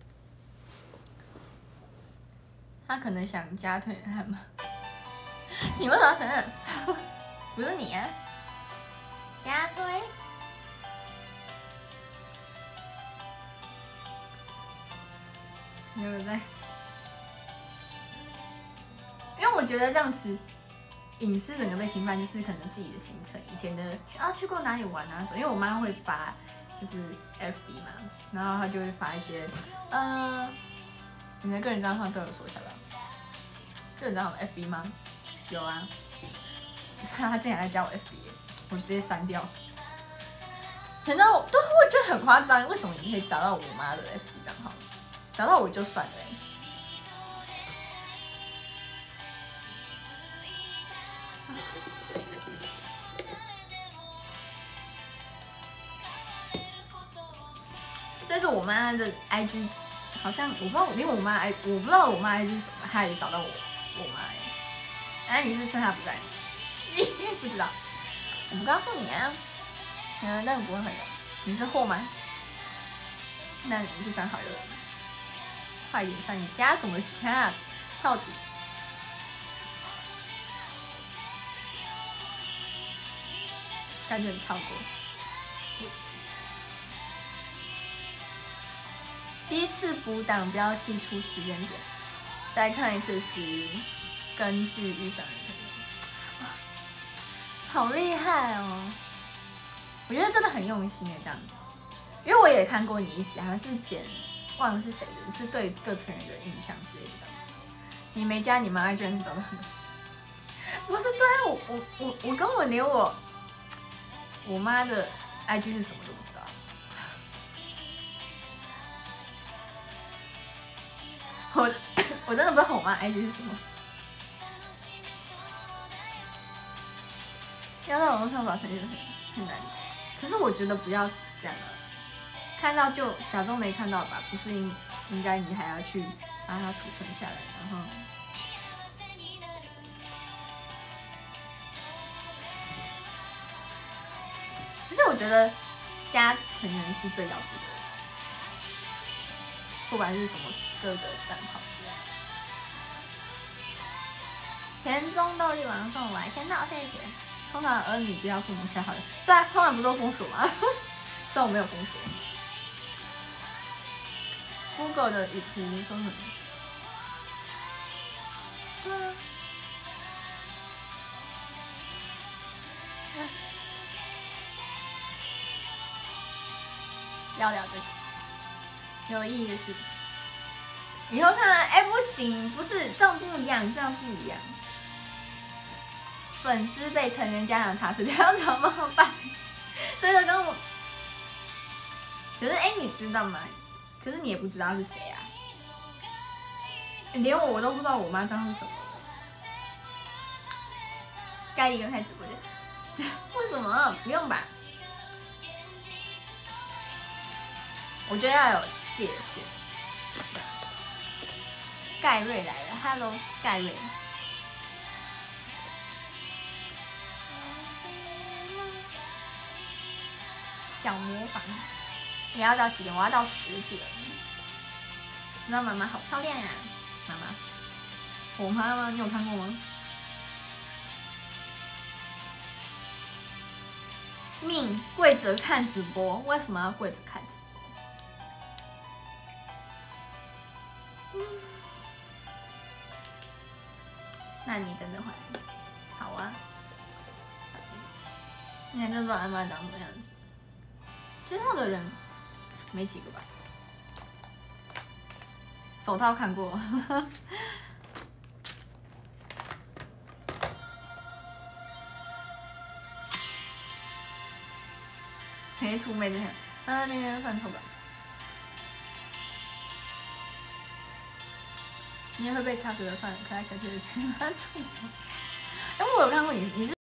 他可能想加腿汉嘛？你为什么要承认？不是你啊？ 加推。没有在，因为我觉得这样子隐私整个被侵犯，就是可能自己的行程，以前的啊去过哪里玩啊什么，因为我妈会发就是 F B 嘛，然后她就会发一些，呃，你的个人账号都有说一下吧？个人账号 F B 吗？有啊，她竟然在加我 F B， 我直接删掉。反正我都会觉得很夸张，为什么你可以找到我妈的 F B 账号？找到我就算了、欸。但是我妈的 I G 好像我不知道，连我妈 I 我不知道我妈 I G 是什么，她也找到我我妈哎、欸。哎，你是趁她不在？不知道，我不告诉你啊。嗯，但我不会很有。你是货吗？那你就删好友了。快点删，你加什么加？到底？感觉超过。第一次补档标记出时间点，再看一次时，根据预想的可能。好厉害哦！我觉得真的很用心哎，这样子。因为我也看过你一起，好像是剪，忘了是谁的，是对各成员的印象之类的。你没加你妈 I G， 你找到很多事。不是，对啊，我我我我根本连我我妈的 I G 是什么都不知道。我我真的不知道我妈 I G 是什么。要在网络上找成员很难，可是我觉得不要这样啊，看到就假装没看到吧，不是应应该你还要去把它储存下来，然后。可是我觉得加成员是最要不得的，不管是什么各个账号之类的。田中豆力王送来，签到谢谢。通常儿女不要父母开好友，对啊，通常不都封锁吗？虽然我没有封锁。Google 的语图说什么？对啊。聊聊这个有意义的事。以后看啊，哎、欸，不行，不是这样不一样，这样不一样。粉丝被成员家长查出这样怎么办？所以就跟我，可是哎、欸，你知道吗？可是你也不知道是谁啊，连我我都不知道我妈账是什么。盖一个开直播间，为什么？不用吧？我觉得要有界限。盖瑞来了 ，Hello， 盖瑞。小模仿，你要到几点？我要到十点。你知道妈妈好漂亮呀、啊，妈妈。我妈妈，你有看过吗？命跪着看直播，为什么要跪着看直播？嗯，那你等等回来。好啊。你还真不知道阿妈长什么样子？知道的人没几个吧。手套看过。没出没这样，他在那边犯错吧？你也会被插嘴的，算了，可爱小姐姐犯错。哎，我有看过你，你是。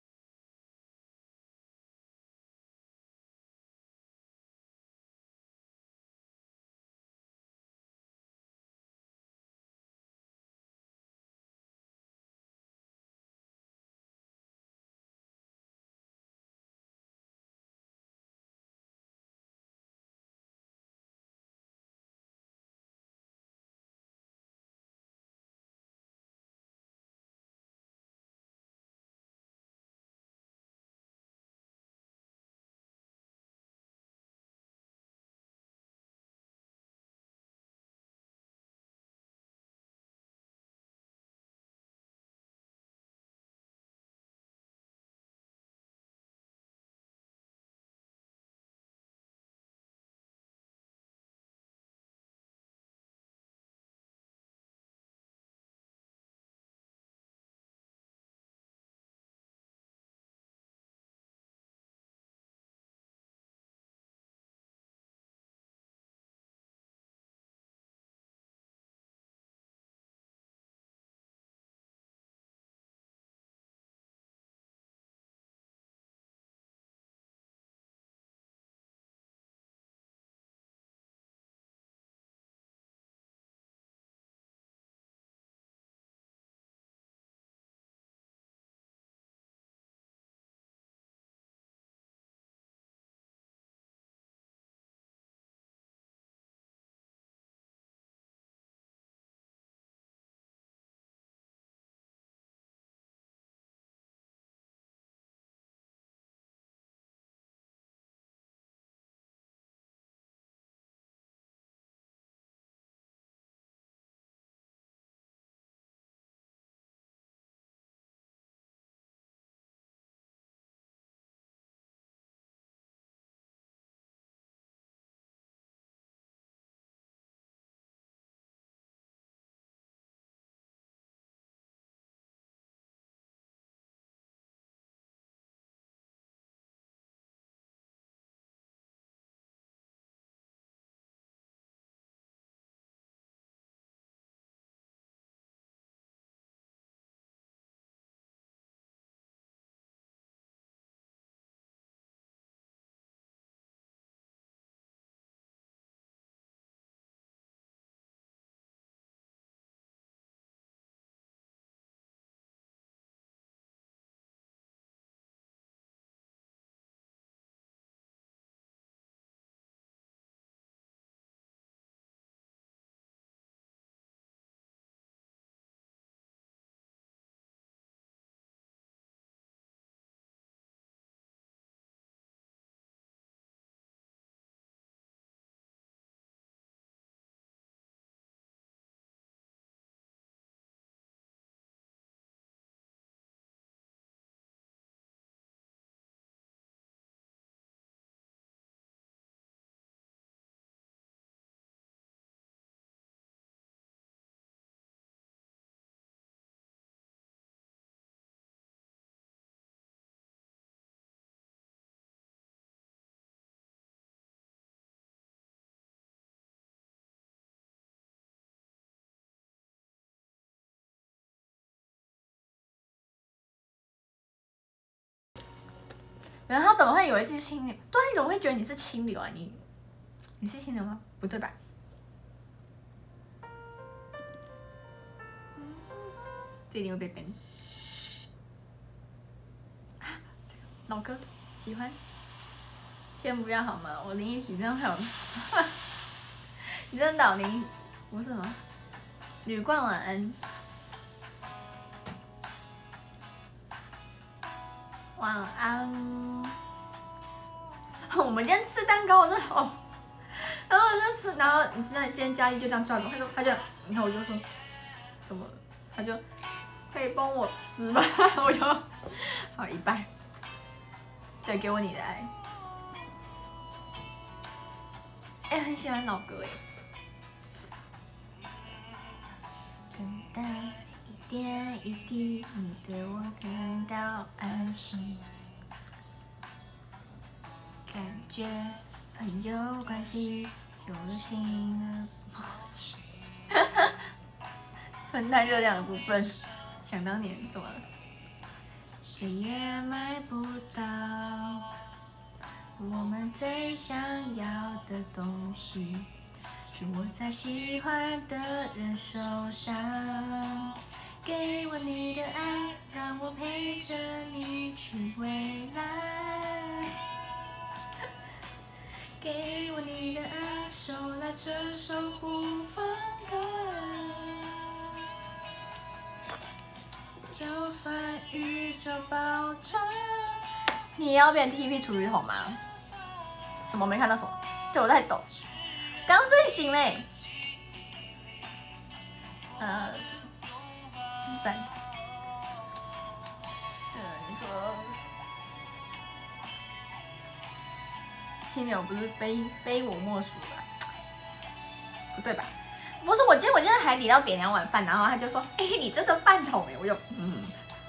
然后他怎么会以为自己是清流？对啊，你怎么会觉得你是清流啊？你你是清流吗？不对吧？这一定会被 ban。老歌喜欢，先不要好吗？我灵异体真的还有，你真的导灵异不是吗？旅冠晚安，晚安。我们今天吃蛋糕，我真的哦。然后我就吃，然后你知道今天佳丽就这样抓住，他就他就，然后我就说怎么了？他就可以帮我吃吗？我就好一半。对，给我你的爱。哎、欸，很喜欢老歌哎。等待一点一滴，你对我感到安心，感觉很有关系，有了新的默契。分担热量的部分，想当年怎么了？谁也买不到我们最想要的东西，是我在喜欢的人手上。给我你的爱，让我陪着你去未来。给我你的爱，手拉着手不放开。就算宇宙爆炸，你要变 T P 厨余桶吗？什么没看到什么？对我在抖，刚睡醒嘞。呃，一般。对，你说青鸟不是非非我莫属的，不对吧？不是我今天我今天海底捞点两碗饭，然后他就说：“哎、欸，你真的饭桶哎！”我就嗯。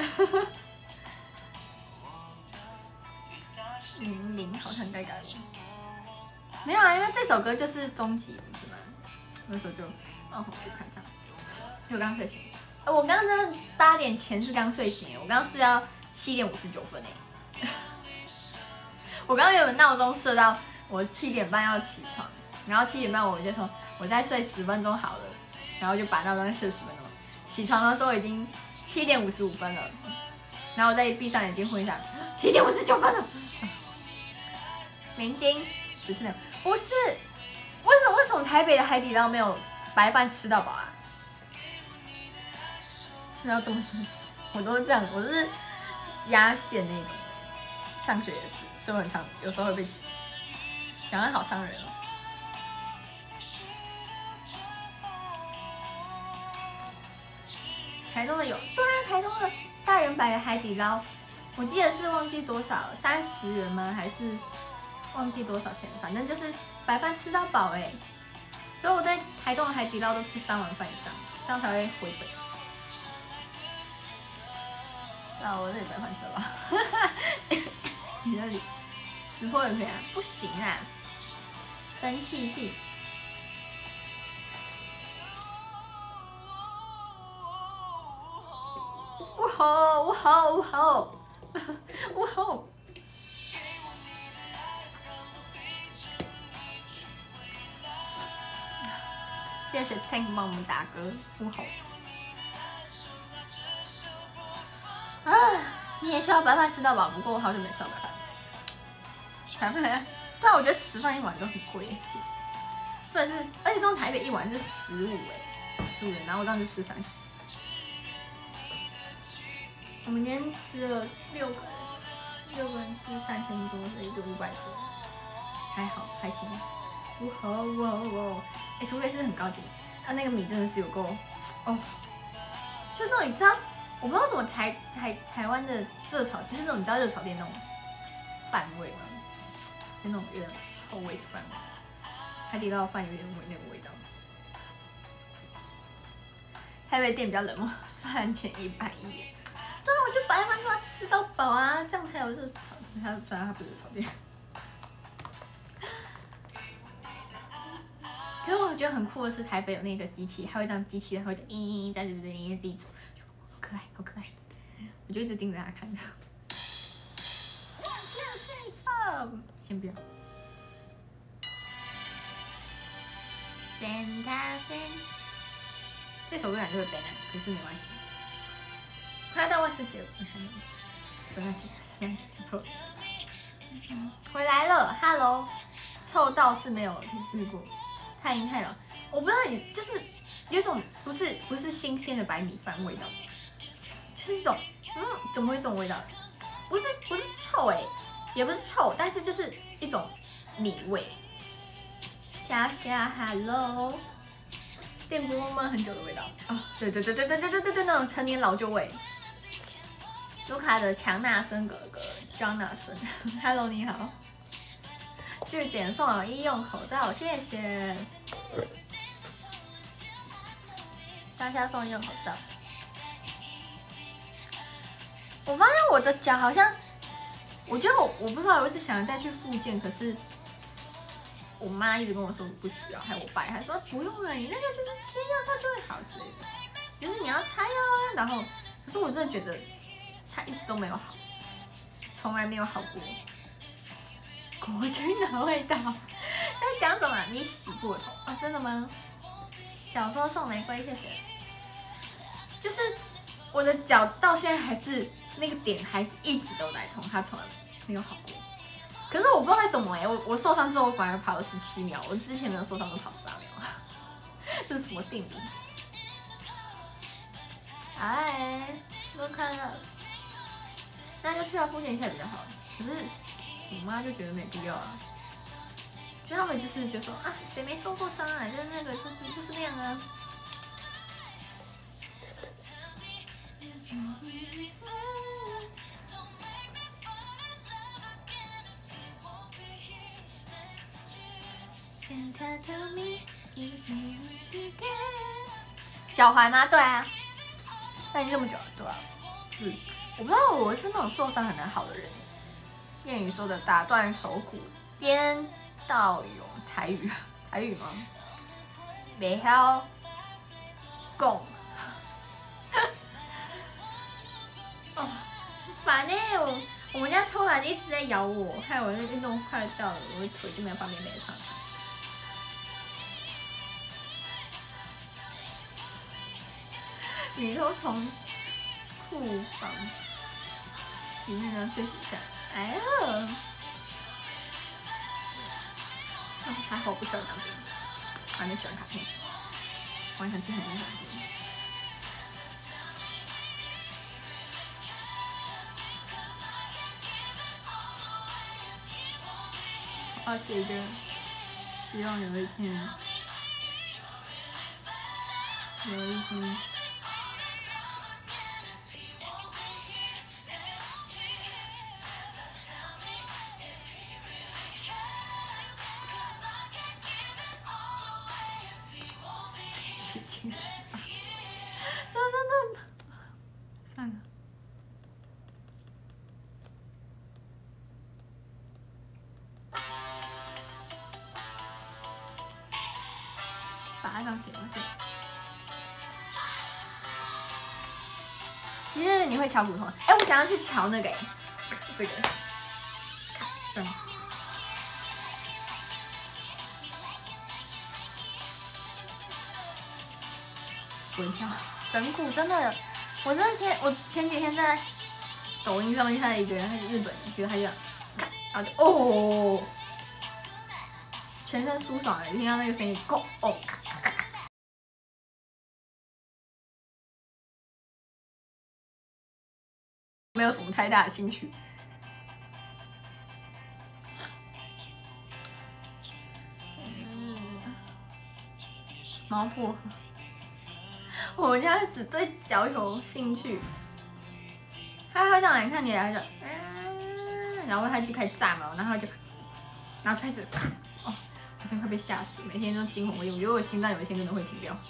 零零好像该改了。没有啊，因为这首歌就是终极，不是吗？那时候就让回去看这样。因为我刚睡醒，我刚刚真的八点前是刚睡醒，我刚刚睡到七点五十九分哎。我刚刚原本闹钟设到我七点半要起床，然后七点半我就说我再睡十分钟好了，然后就把闹钟设十分钟。起床的时候已经七点五十五分了，然后我再闭上眼睛混一下，七点五十九分了。明金只是那不是，为什么为什么台北的海底捞没有白饭吃到饱啊？是要这么说，我都是这样，我是压线那种。上学也是，所以我很常有时候会被讲得好伤人哦。台中的有，对啊，台中的大圆柏的海底捞，我记得是忘记多少，三十元吗？还是忘记多少钱？反正就是白饭吃到饱哎、欸。所以我在台中的海底捞都吃三碗饭以上，这样才会回本。啊，我这里白饭吃了吧？你那里直播也可以啊？不行啊，生气气。呜吼呜吼呜吼呜吼！谢谢 Tank 帮我们打歌，呜吼！啊，你也需要白饭吃到饱，不过我好久没吃到白饭。白饭，对啊，我觉得十饭一碗都很贵，其实。这是，而且这种台北一碗是十五哎，十五元，然后我当时吃三十。我们今天吃了六个人，六个人吃三千多，所以就五百多，还好还行。哇哦哇哦！哎，除非是很高级，它那个米真的是有够哦，就那种你知道，我不知道什么台台台湾的热炒，就是那种你知道热炒店那种饭味吗？就那种有点臭味的饭味，海底捞的饭有点味那个味道。台北店比较冷漠，赚钱一百亿。对啊，我就白饭就要吃到饱啊，这样才有热炒。它虽然它不是热炒店，可是我觉得很酷的是，台北有那个机器，还会这样机器人会就嘤嘤嘤在这这嘤自己走，好可爱，好可爱。我就一直盯着它看。 了，先不要。Santa Santa， 这首歌感觉会悲凉，可是没关系。他到万圣节，圣诞节，圣诞节错了。回来了 ，Hello， 臭道是没有遇过，太阴太老，我不知道你就是有一种不是不是新鲜的白米饭味道，就是一种嗯，怎么会这种味道？不是不是臭哎、欸，也不是臭，但是就是一种米味。虾虾 ，Hello， 电锅焖很久的味道啊、哦！对对对对对对对对对，那种陈年老旧味。卢卡的强纳森哥哥 ，Jonathan，Hello 你好。据点送了医用口罩，谢谢。虾虾送医用口罩。我发现我的脚好像，我觉得我我不知道，我一直想再去复健，可是我妈一直跟我说不需要，还有我爸还说不用了，你那个就是贴药它就会好之类的，就是你要擦药啊，然后可是我真的觉得它一直都没有好，从来没有好过。国军的味道在讲什么？你洗过头啊？真的吗？小说送玫瑰，谢谢。就是我的脚到现在还是那个点，还是一直都在痛，它从来没有好过。可是我不知道为什么哎、欸，我我受伤之后反而跑了十七秒，我之前没有受伤都跑十八秒，这是什么定理？哎，都看了，那就去要复健一下比较好。可是我妈就觉得没必要啊，就他们就是觉得说啊，谁没受过伤啊？就是那个就是就是那样啊。脚踝吗？对啊，那已经这么久了，对啊。嗯，我不知道我是那种受伤很难好的人。谚语说的打断手骨，颠倒勇，台语台语吗？袂晓讲。哦，烦呢、欸！我我们家偷懒一直在咬我，害我那运动快到了，我的腿就没有方便没上。女偷从库房里面呢睡下，哎呀，还好我不喜欢当兵，我还没喜欢卡片，我还想去很多场地。我写着，希望有一天，有一天。情绪吧，说真的，算了。把它当起来，对。其实你会敲骨头，哎、欸，我想要去敲那个、欸，这个，对。滚跳，整骨真的，我真的前我前几天在抖音上面看到一个人，他是日本人，比如他这样，看，然后就哦，全身舒爽的，听到那个声音，够哦，咔咔咔咔，没有什么太大的兴趣。毛薄荷。我们家只对脚有兴趣，他会这样，你看你来就，嗯，然后他就开始炸嘛，然后就，然后开始，哦，好像快被吓死，每天都惊魂未定，我觉得我心脏有一天真的会停掉。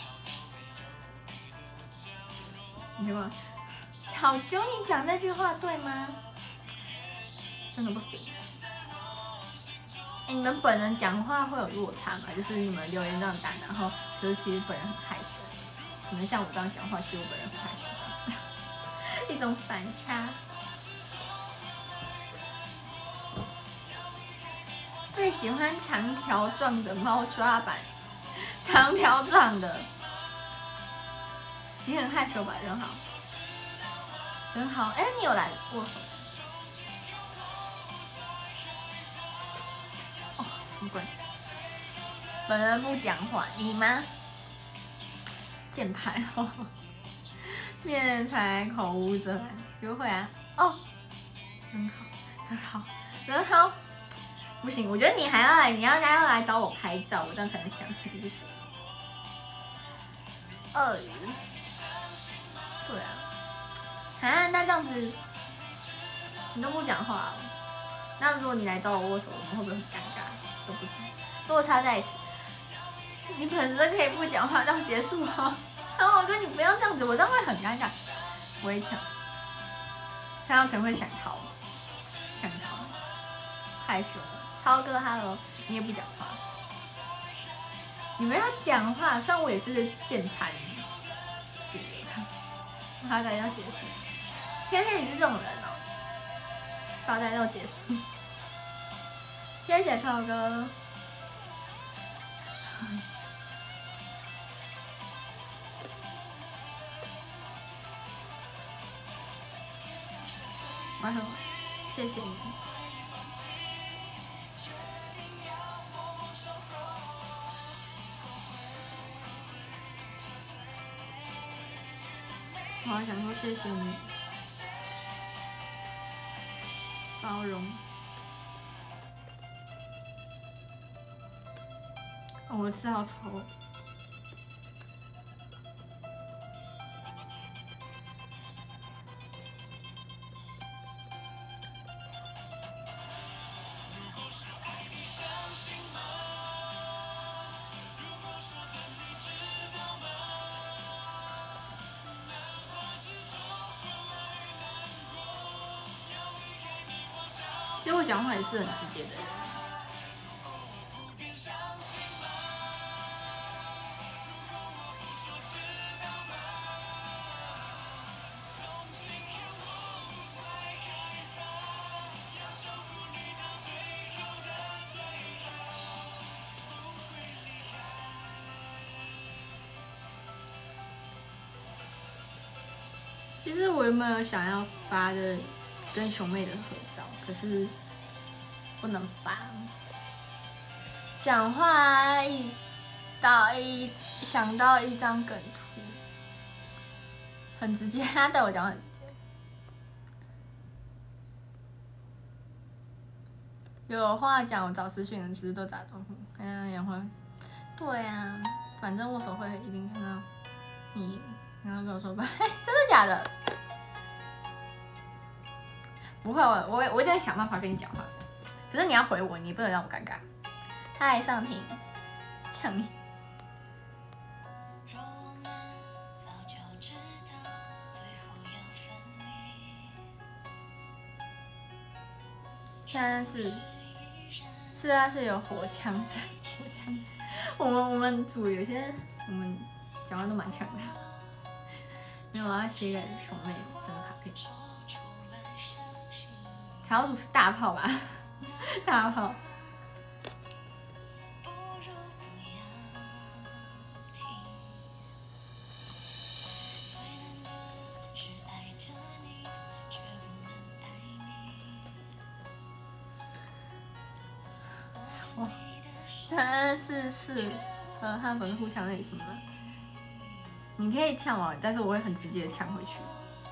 你听吗？小九，你讲这句话对吗？真的不行。哎、欸，你们本人讲话会有落差吗？就是你们留言这样打，然后可是其实本人很害羞。可能像我这样讲话，其实我本人很害羞，一种反差。 喜欢长条状的猫抓板，长条状的。你很害羞吧？真好，真好。哎，你有来握手？哦，什么鬼？本人不讲话，你吗？键盘哦，面才口无遮拦，约会啊？哦，真好，真好，真好。不行，我觉得你还要来，你要要来找我拍照，我这样才能相信你是谁。鳄鱼，对啊，啊，那这样子你都不讲话，那如果你来找我握手，我们会不会很尴尬？都不知道。如果插在一起，你本身可以不讲话，这样结束哦。然后我跟你不要这样子，我这样会很尴尬。我会抢，看到陈会想逃，想逃，害羞。超哥 ，Hello， 你也不讲话，你们要讲话。虽然我也是键盘局的，我大概要结束。天天你是这种人哦，大概要结束。谢谢超哥。晚上，谢谢你。我还想说谢谢你，包容。哦，我的字好丑。其实我讲话也是很直接的人。其实我有没有想要发的跟熊妹的合照，可是不能发。讲话一到一想到一张梗图，很直接，他对我讲很直接。有话讲，我找私讯的，只是都打招呼。哎呀，也会。对啊，反正握手会一定看到你。然后跟我说拜，真的假的？不会，我我我一定会想办法跟你讲话。可是你要回我，你不能让我尴尬。嗨，尚婷，像你。现在是，是啊，是有火枪在，火枪。我们我们组有些我们讲话都蛮强的。没有，我要写给熊妹生日卡片。小组是大炮吧？大炮。哦，他是是和他粉丝互呛类型吗？你可以呛我，但是我会很直接的呛回去。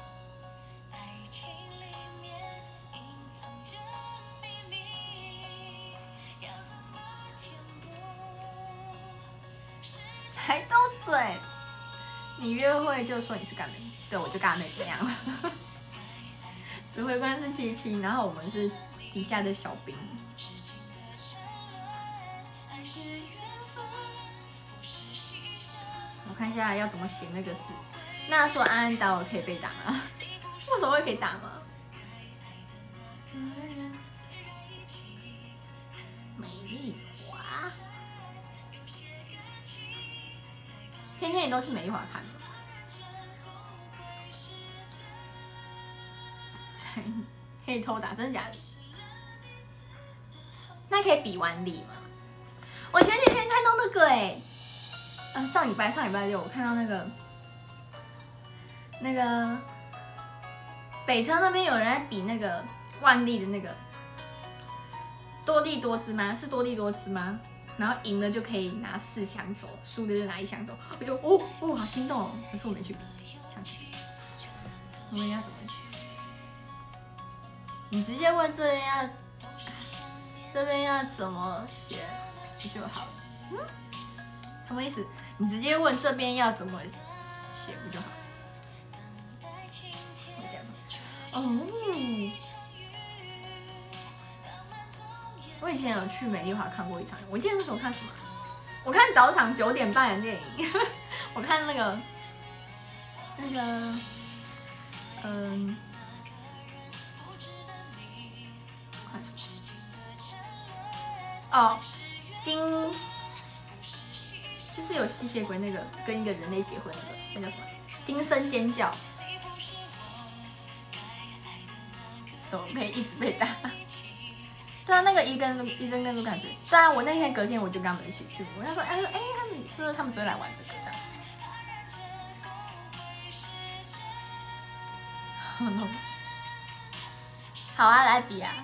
才斗嘴，你约会就说你是干妹，对我就干妹怎样了？指挥官是七七，然后我们是底下的小兵。我看一下要怎么写那个字。那说安安打我可以被打吗？为什么会可以打吗？美丽华，天天你都去美丽华看的？可以偷打，真的假的？ 那可以比腕力吗？我前几天看到那个哎、欸，呃，上礼拜上礼拜六我看到那个那个北车那边有人在比那个腕力的那个多利多姿吗？是多利多姿吗？然后赢了就可以拿四箱走，输的就拿一箱走。我就哦哦，好心动哦！可是我没去比，想去。我们要怎么去？你直接问这边要这边要怎么写不就好了？嗯，什么意思？你直接问这边要怎么写不就好？哦，我以前有去美丽华看过一场，我记得那时候看什么？我看早场九点半的电影，我看那个那个嗯，看什么？哦，金就是有吸血鬼那个跟一个人类结婚那个，那叫什么？惊声尖叫，手被一直被打。对啊，那个医跟医生跟都感觉，对啊，我那天隔天我就跟他们一起去，我他说，哎，说哎，他们说他们昨天来玩这个这样。好啊，来比啊！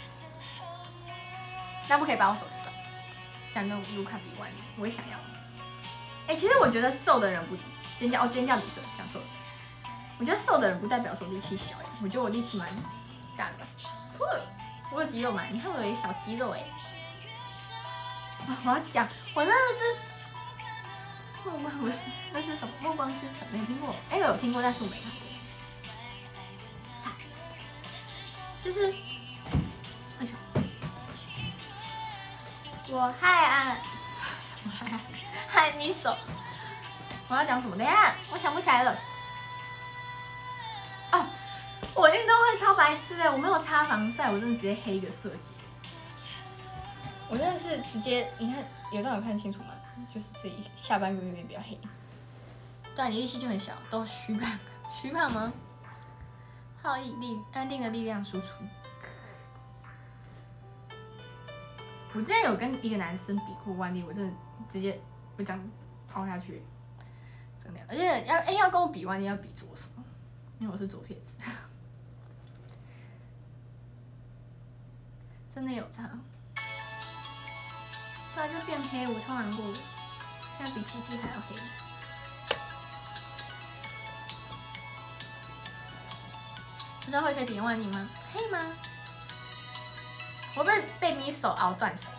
那不可以把我手吃断。想跟卢卡比腕力，我也想要。哎、欸，其实我觉得瘦的人不尖叫哦，尖叫女生讲错了。我觉得瘦的人不代表说力气小哎，我觉得我力气蛮大的。我有肌肉嘛？你看我有小肌肉哎。啊，我要讲，我真的是目光，那是什么？暮光之城没听过，哎、欸，有听过，但是我没看过。就是，哎呦，我害啊，什么害？害你手。我要讲什么？等一下，我想不起来了。哦，我运动会超白痴哎，我没有擦防晒，我真的直接黑一个色级。我真的是直接，你看有这样有看清楚吗？就是这一下半个月比较黑。对啊，你力气就很小，都虚胖，虚胖吗？耗力力安定的力量输出。我之前有跟一个男生比过腕力，我真的直接会这样抛下去，真的。而且要哎、欸、要跟我比腕力要比左手，因为我是左撇子，真的有差。对啊，就变黑，我超难过的，现在比七七还要黑。知道会可以比腕力吗？可以吗？我被被咪手熬断手。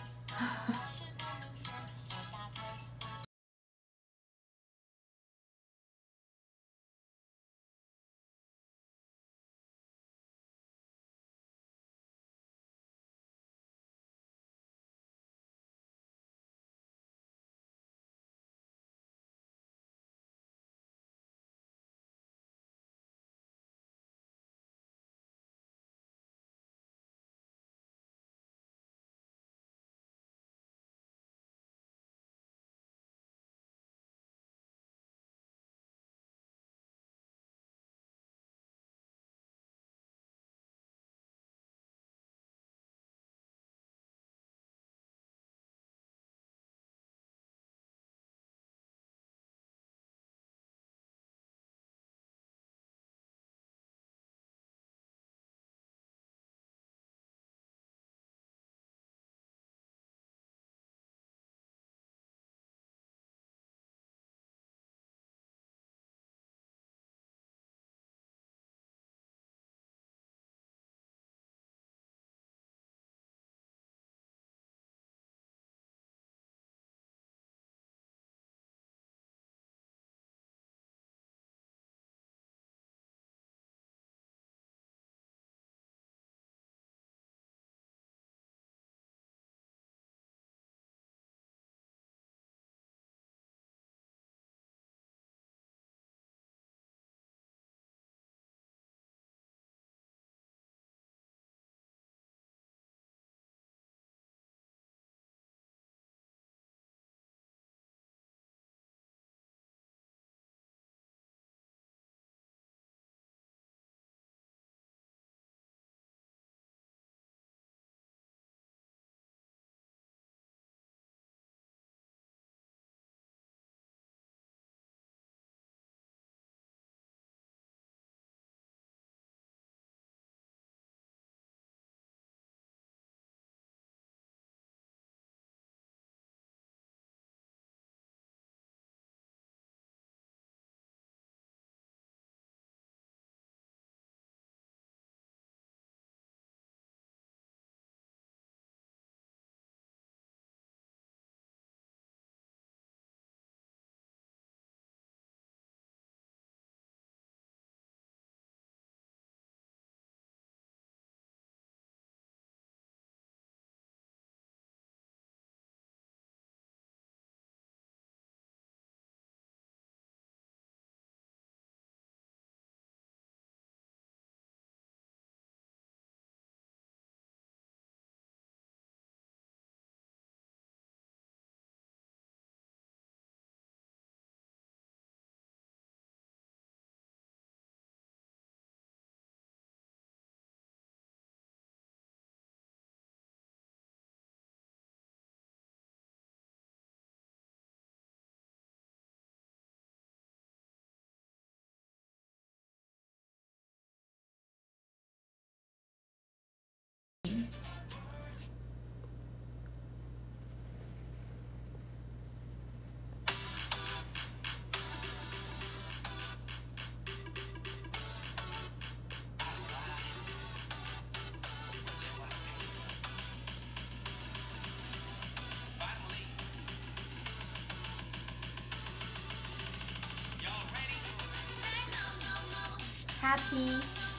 叉 P。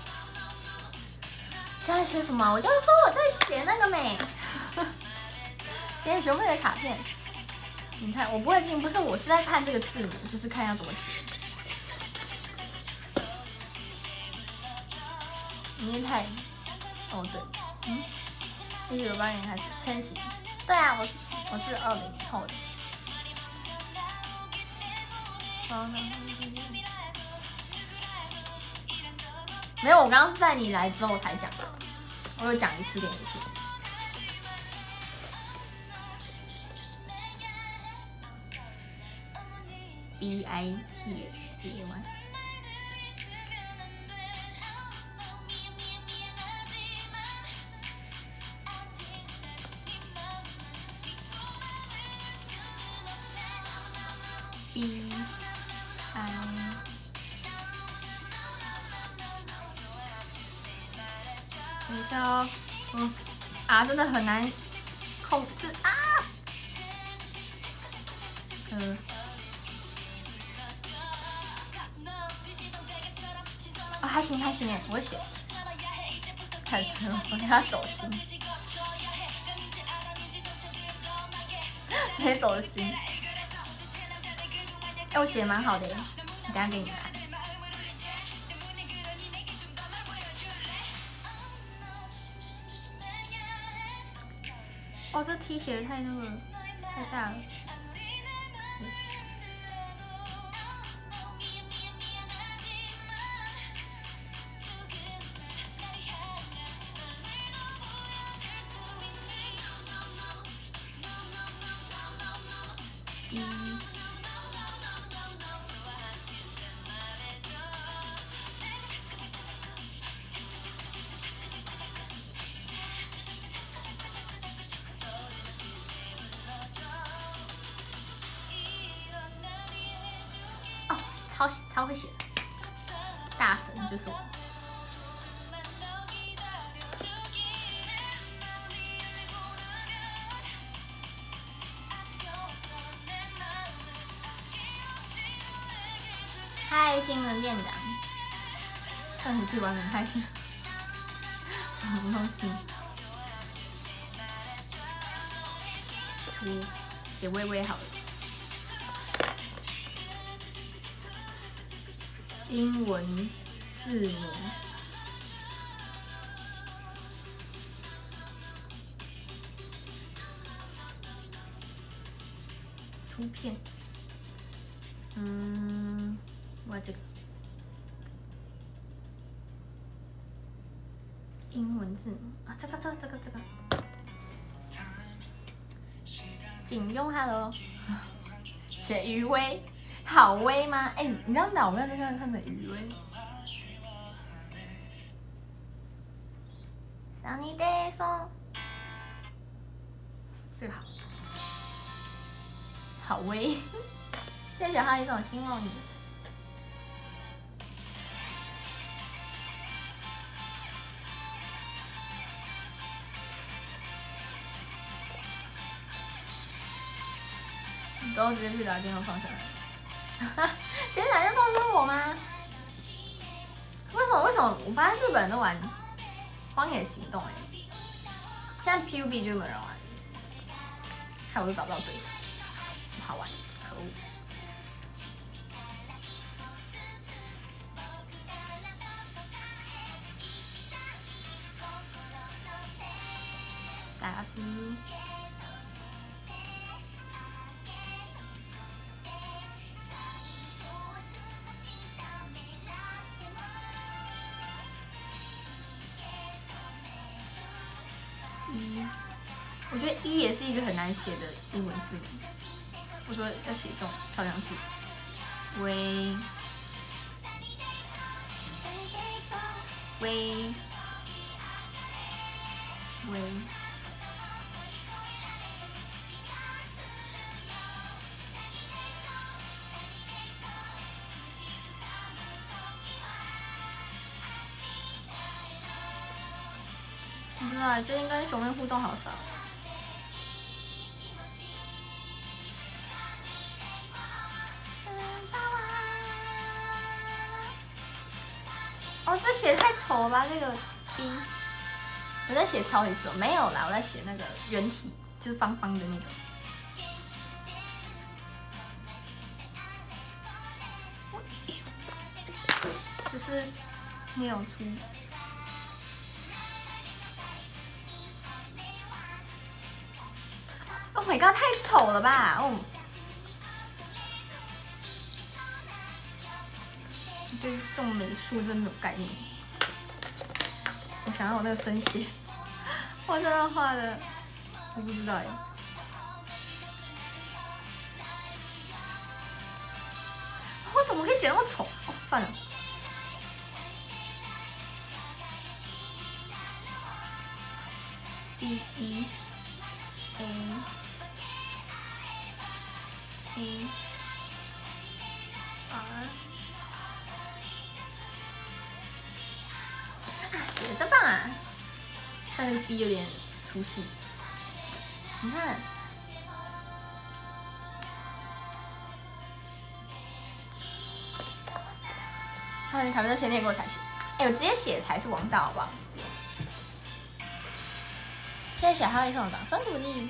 现在写什么？我就说我在写那个美。给学妹的卡片。你看，我不会拼，不是，我是在看这个字母，就是看要怎么写。你也太……哦对，嗯，一九九八年开始千禧。对啊，我是我是二零后的。没有，我刚刚在你来之后才讲的，我有讲一次给你听。B I T H D A Y。B I。等一下哦，嗯，啊，真的很难控制啊。嗯。啊，还行还行哎，我会写。太全了，我给他走心。没走心。哎，我写的蛮好的耶，等下给你们看。哦，这 T 写的太那个，太大了。超超会写，大神就是我。嗨，新人店长，看你去玩很开心，什么东西？图写微微好了。英文字母，图片，嗯，我这个英文字母啊，这个这个这个这个，景庸 ，Hello， 写余威。好威吗？哎、欸，你知道哪？我在看看的余威。想你的松，这个好，好威。谢谢哈利这种希望你。你之后直接去打电话放下来。直接打电话放生我吗？为什么？为什么？我发现日本人都玩《荒野行动》哎，现在 P U B 就没人玩，害我都找不到对手，不好玩，可恶！打 W。一，我觉得一也是一个很难写的英文字母。我说要写这种漂亮字，微微微，不知道，最近跟熊妹互动好少。 哦，这写太丑了吧？这个 B， 我在写超级字，没有啦，我在写那个圆体，就是方方的那种。就是那种出。Oh my god， 太丑了吧！哦。对这种美术真的没有概念。我想到我那个生写，我真的画的，我不知道耶。我怎么可以写那么丑？哦，算了。D E A A R。写的真棒啊！但那个 B 有点出戏，你看，他连台湾都先念过才写。哎、欸，我直接写才是王道，好不好？现在写还有一送掌声鼓励。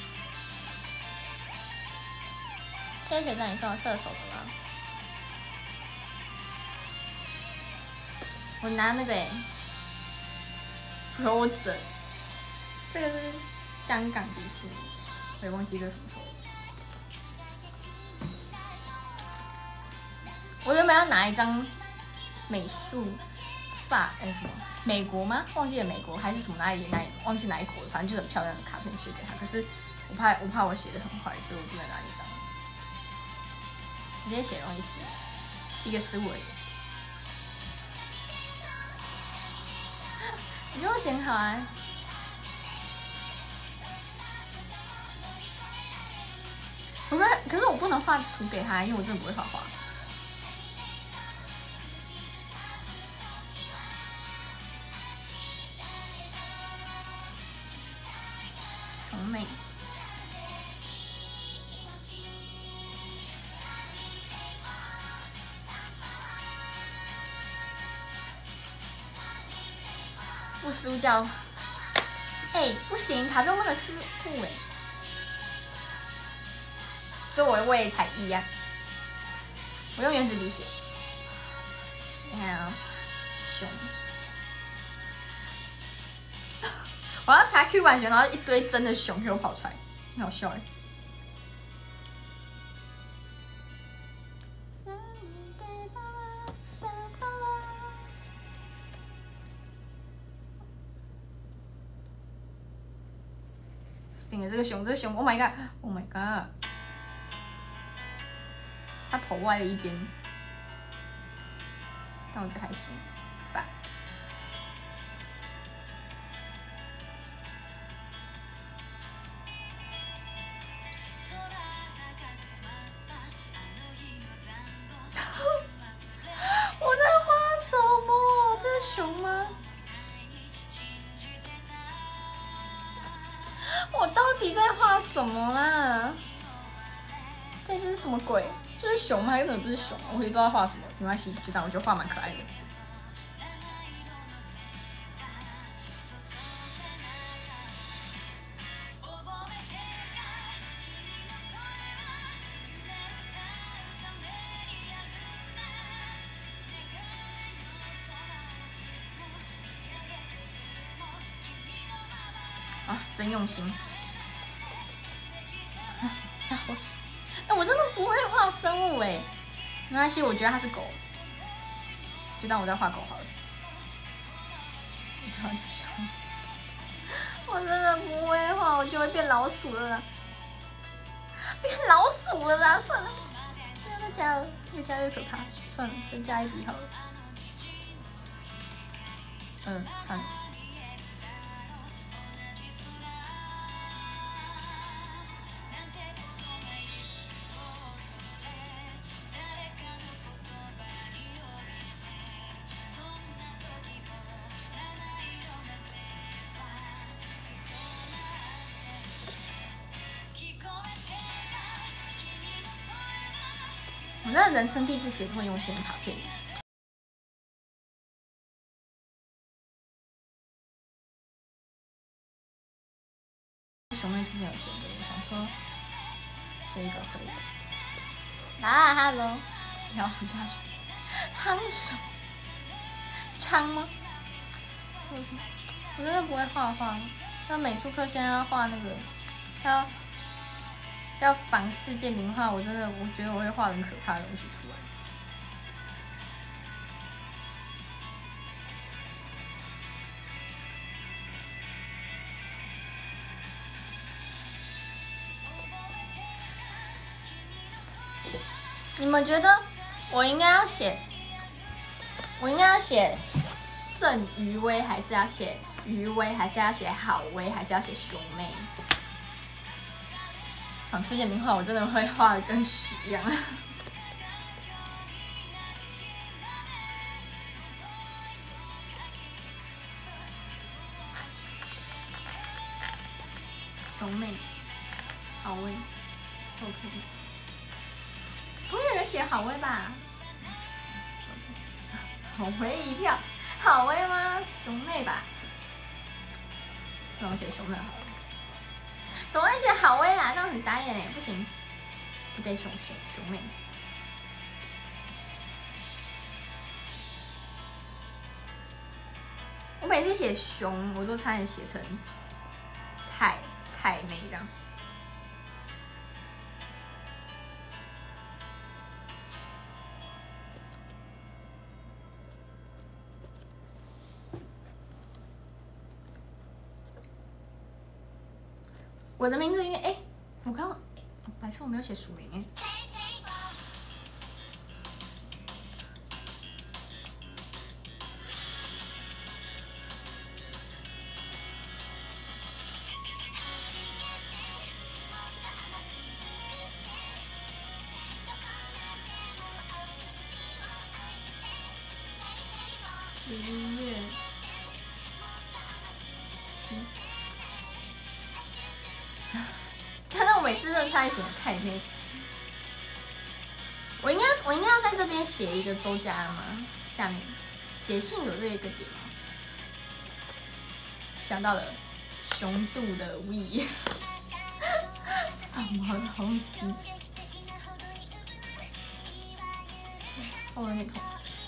谢谢让你送射手的吗？我拿那个哎、欸、，Frozen， 这个是香港迪士尼，我也忘记这什么时候。我原本要拿一张美术法，哎、欸、什么美国吗？忘记了美国还是什么哪里哪里忘记哪一国了，反正就是很漂亮的卡片写给他。可是我怕我怕我写的很坏，所以我只能拿一张。直接写容易失误，一个失误而已。你觉得我写很好啊？我说，可是我不能画图给他，因为我真的不会画画。熊妹。不失误叫，哎、欸，不行，卡中不能失误哎，所以我我也才一呀、啊。我用原子笔写，你看啊、哦，熊，我要查 Q 版熊，然后一堆真的熊给我跑出来，很好笑哎。顶了这个熊，这个熊 ，Oh my god，Oh my god， 它头歪了一边，但我觉得还行吧。我在画什么？这是熊吗？我到底在画什么啦？这这是什么鬼？这是熊吗？还是根本不是熊？我也不知道画什么，没关系，就这样，我觉得画蛮可爱的。啊，真用心。啊，好死！哎，我真的不会画生物哎，没关系，我觉得它是狗，就当我在画狗好了。我真的不会画，我就会变老鼠了啦，变老鼠了啦！算了，不要再加了，越加越可怕。算了，再加一笔好了。嗯，算了。我真的人生第一次写这么用心的卡片。 熊妹之前有写给我，想说写一个回答。啊哈喽，老鼠家鼠，仓鼠，仓吗？我真的不会画画。那美术课现在要画那个，要要仿世界名画，我真的我觉得我会画很可怕的东西出来。你们觉得我应该要写，我应该要写郑余威，还是要写余威，还是要写郝威，还是要写熊妹？仿世界名画，我真的会画的跟屎一样。熊妹，郝威，都可以。不会有人写郝威吧？郝威一票，郝威吗？熊妹吧？那我写熊妹好了。怎么会写郝威啦？这样很傻眼哎，不行，不得熊熊熊妹。我每次写熊，我都差点写成太太妹这样。我的名字应该哎，我刚刚白痴，我没有写署名哎。十一月七。看到我每次真的差点写太妹，我应该我应该要在这边写一个周家安吗？下面写信有这一个点吗？想到了雄度的 V， 什么东西？我有点痛。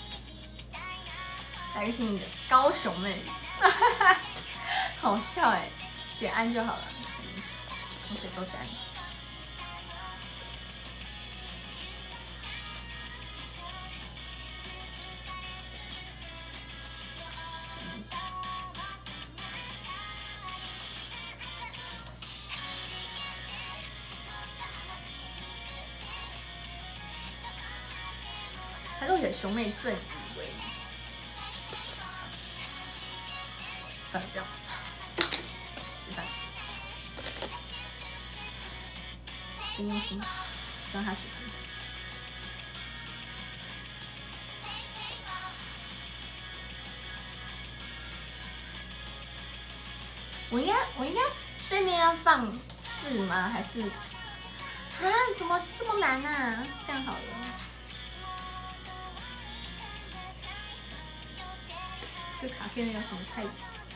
来个新的高雄妹，好笑哎、欸，写安就好了。我写周家安。还是我写熊妹郑余威？算了，不要。十三。真用心，希望他喜欢。我应该，我应该这边要放字吗？还是啊？怎么这么难啊？这样好了。这卡片有什么太？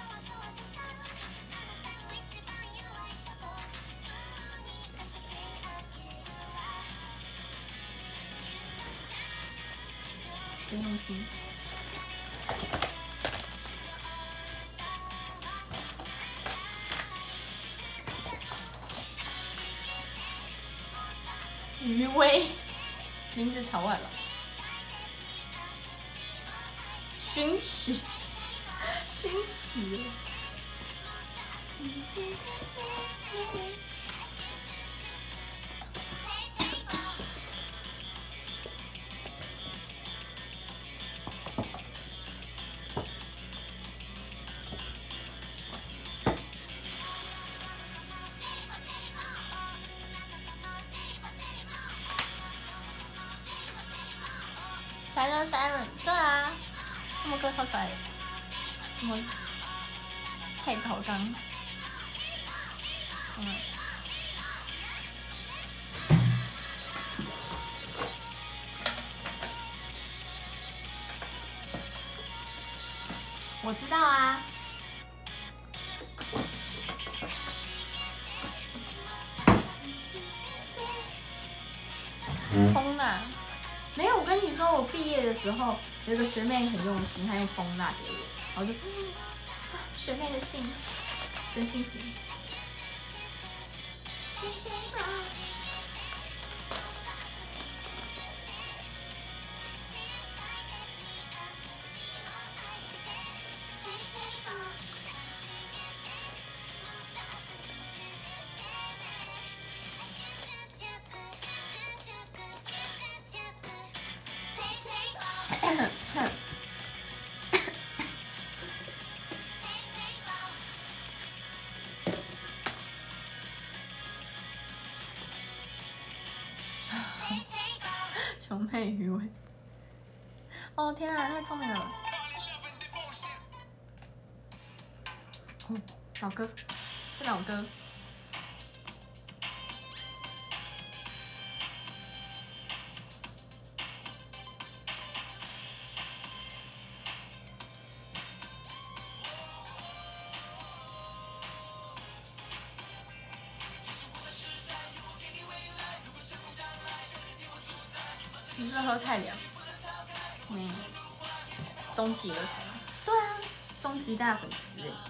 真用心。余威，名字超外了。熏起，熏起。Siren Siren， 对啊，他们歌超可爱的，什么配头刚，嗯，我知道啊。 跟你说，我毕业的时候有一个学妹很用心，她用蜂蜡给我，然后就、嗯啊、学妹的幸福，真幸福。熊妹鱼尾，哦天啊，太聪明了！哦，老哥，是老哥。你是喝太凉？嗯，终极了才。对啊，终极大粉丝哎。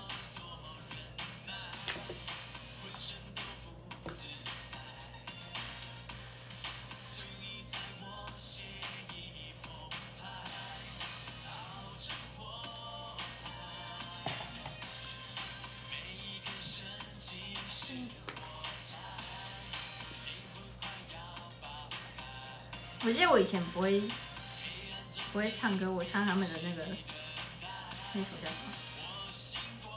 我记得我以前不会不会唱歌，我唱他们的那个那首叫什么？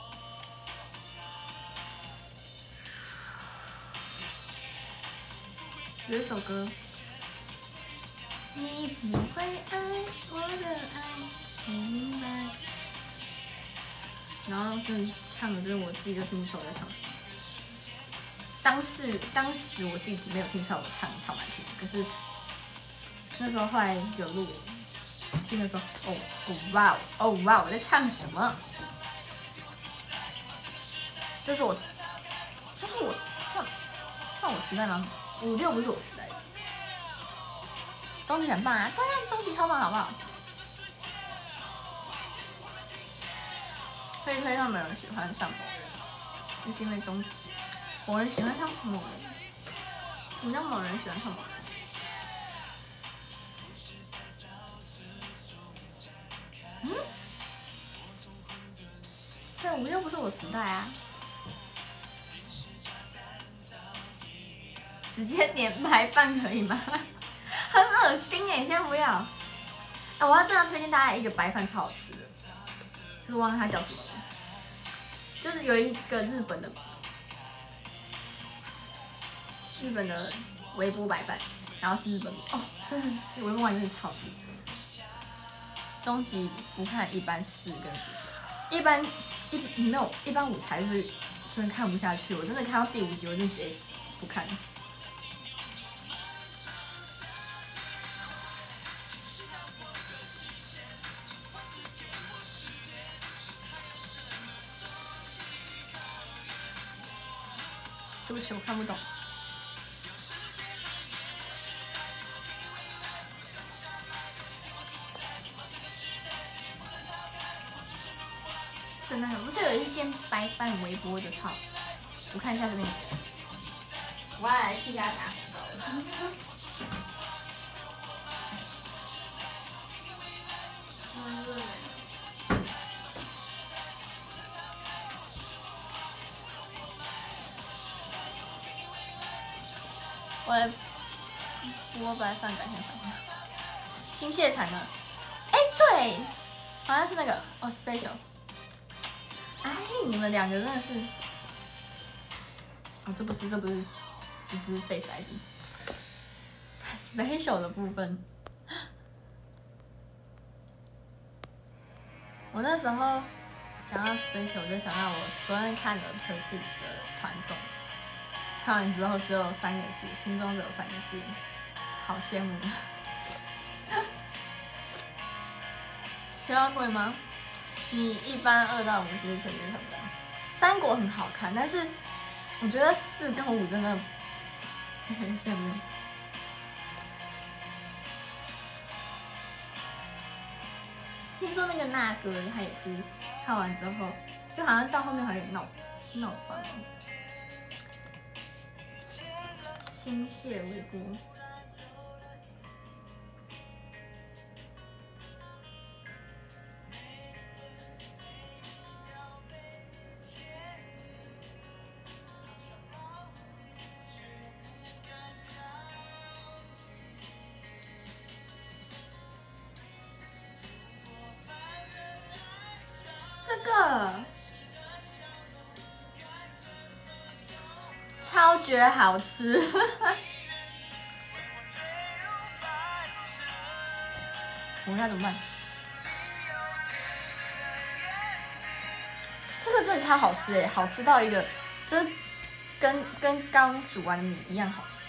有一首歌，你不会爱我的爱，我明白。然后就是唱的，就是我自己就听不出来我在唱什么。当时当时我自己没有听出来我唱的超难听，可是。那时候后来有录影，听的时候，哦哦哇哦哇，我在唱什么？这是我，这是我算算我时代吗？五六不是我时代的，终极很棒啊！对啊，终极超棒，好不好？推推他们有人喜欢上某人，那是因为终极。某人喜欢上什么人？什么叫某人喜欢上某人？嗯，对，五六不是我时代啊，直接点白饭可以吗？很恶心哎，先不要。哎，我要真的推荐大家一个白饭超好吃的，就是忘了它叫什么了，就是有一个日本的日本的微波白饭，然后是日本米哦，真的微波完真的超好吃。终极不看一般四跟四十，一般一没有一般五才是真的看不下去，我真的看到第五集我就直接不看了。对不起，我看不懂。是那个，不是有一间白饭微波的超好吃？我看一下这边，我要来替他打广告了。我来锅白饭改天饭。新蟹产的，哎、欸，对，好像是那个哦 ，special。哎，你们两个真的是，哦，这不是，这不是，不是 Face I D。special 的部分，我那时候想要 special， 就想到我昨天看了 Persix 的团综。看完之后只有三个字，心中只有三个字，好羡慕。需要贵吗？你一般二到五是成绩很高，三国很好看，但是我觉得四跟五真的很羡慕。 听说那个那哥他也是看完之后，就好像到后面还有点闹闹翻了。心血微波。这个超绝好吃，我看怎么办？这个真的超好吃哎，好吃到一个，真跟跟刚煮完的米一样好吃。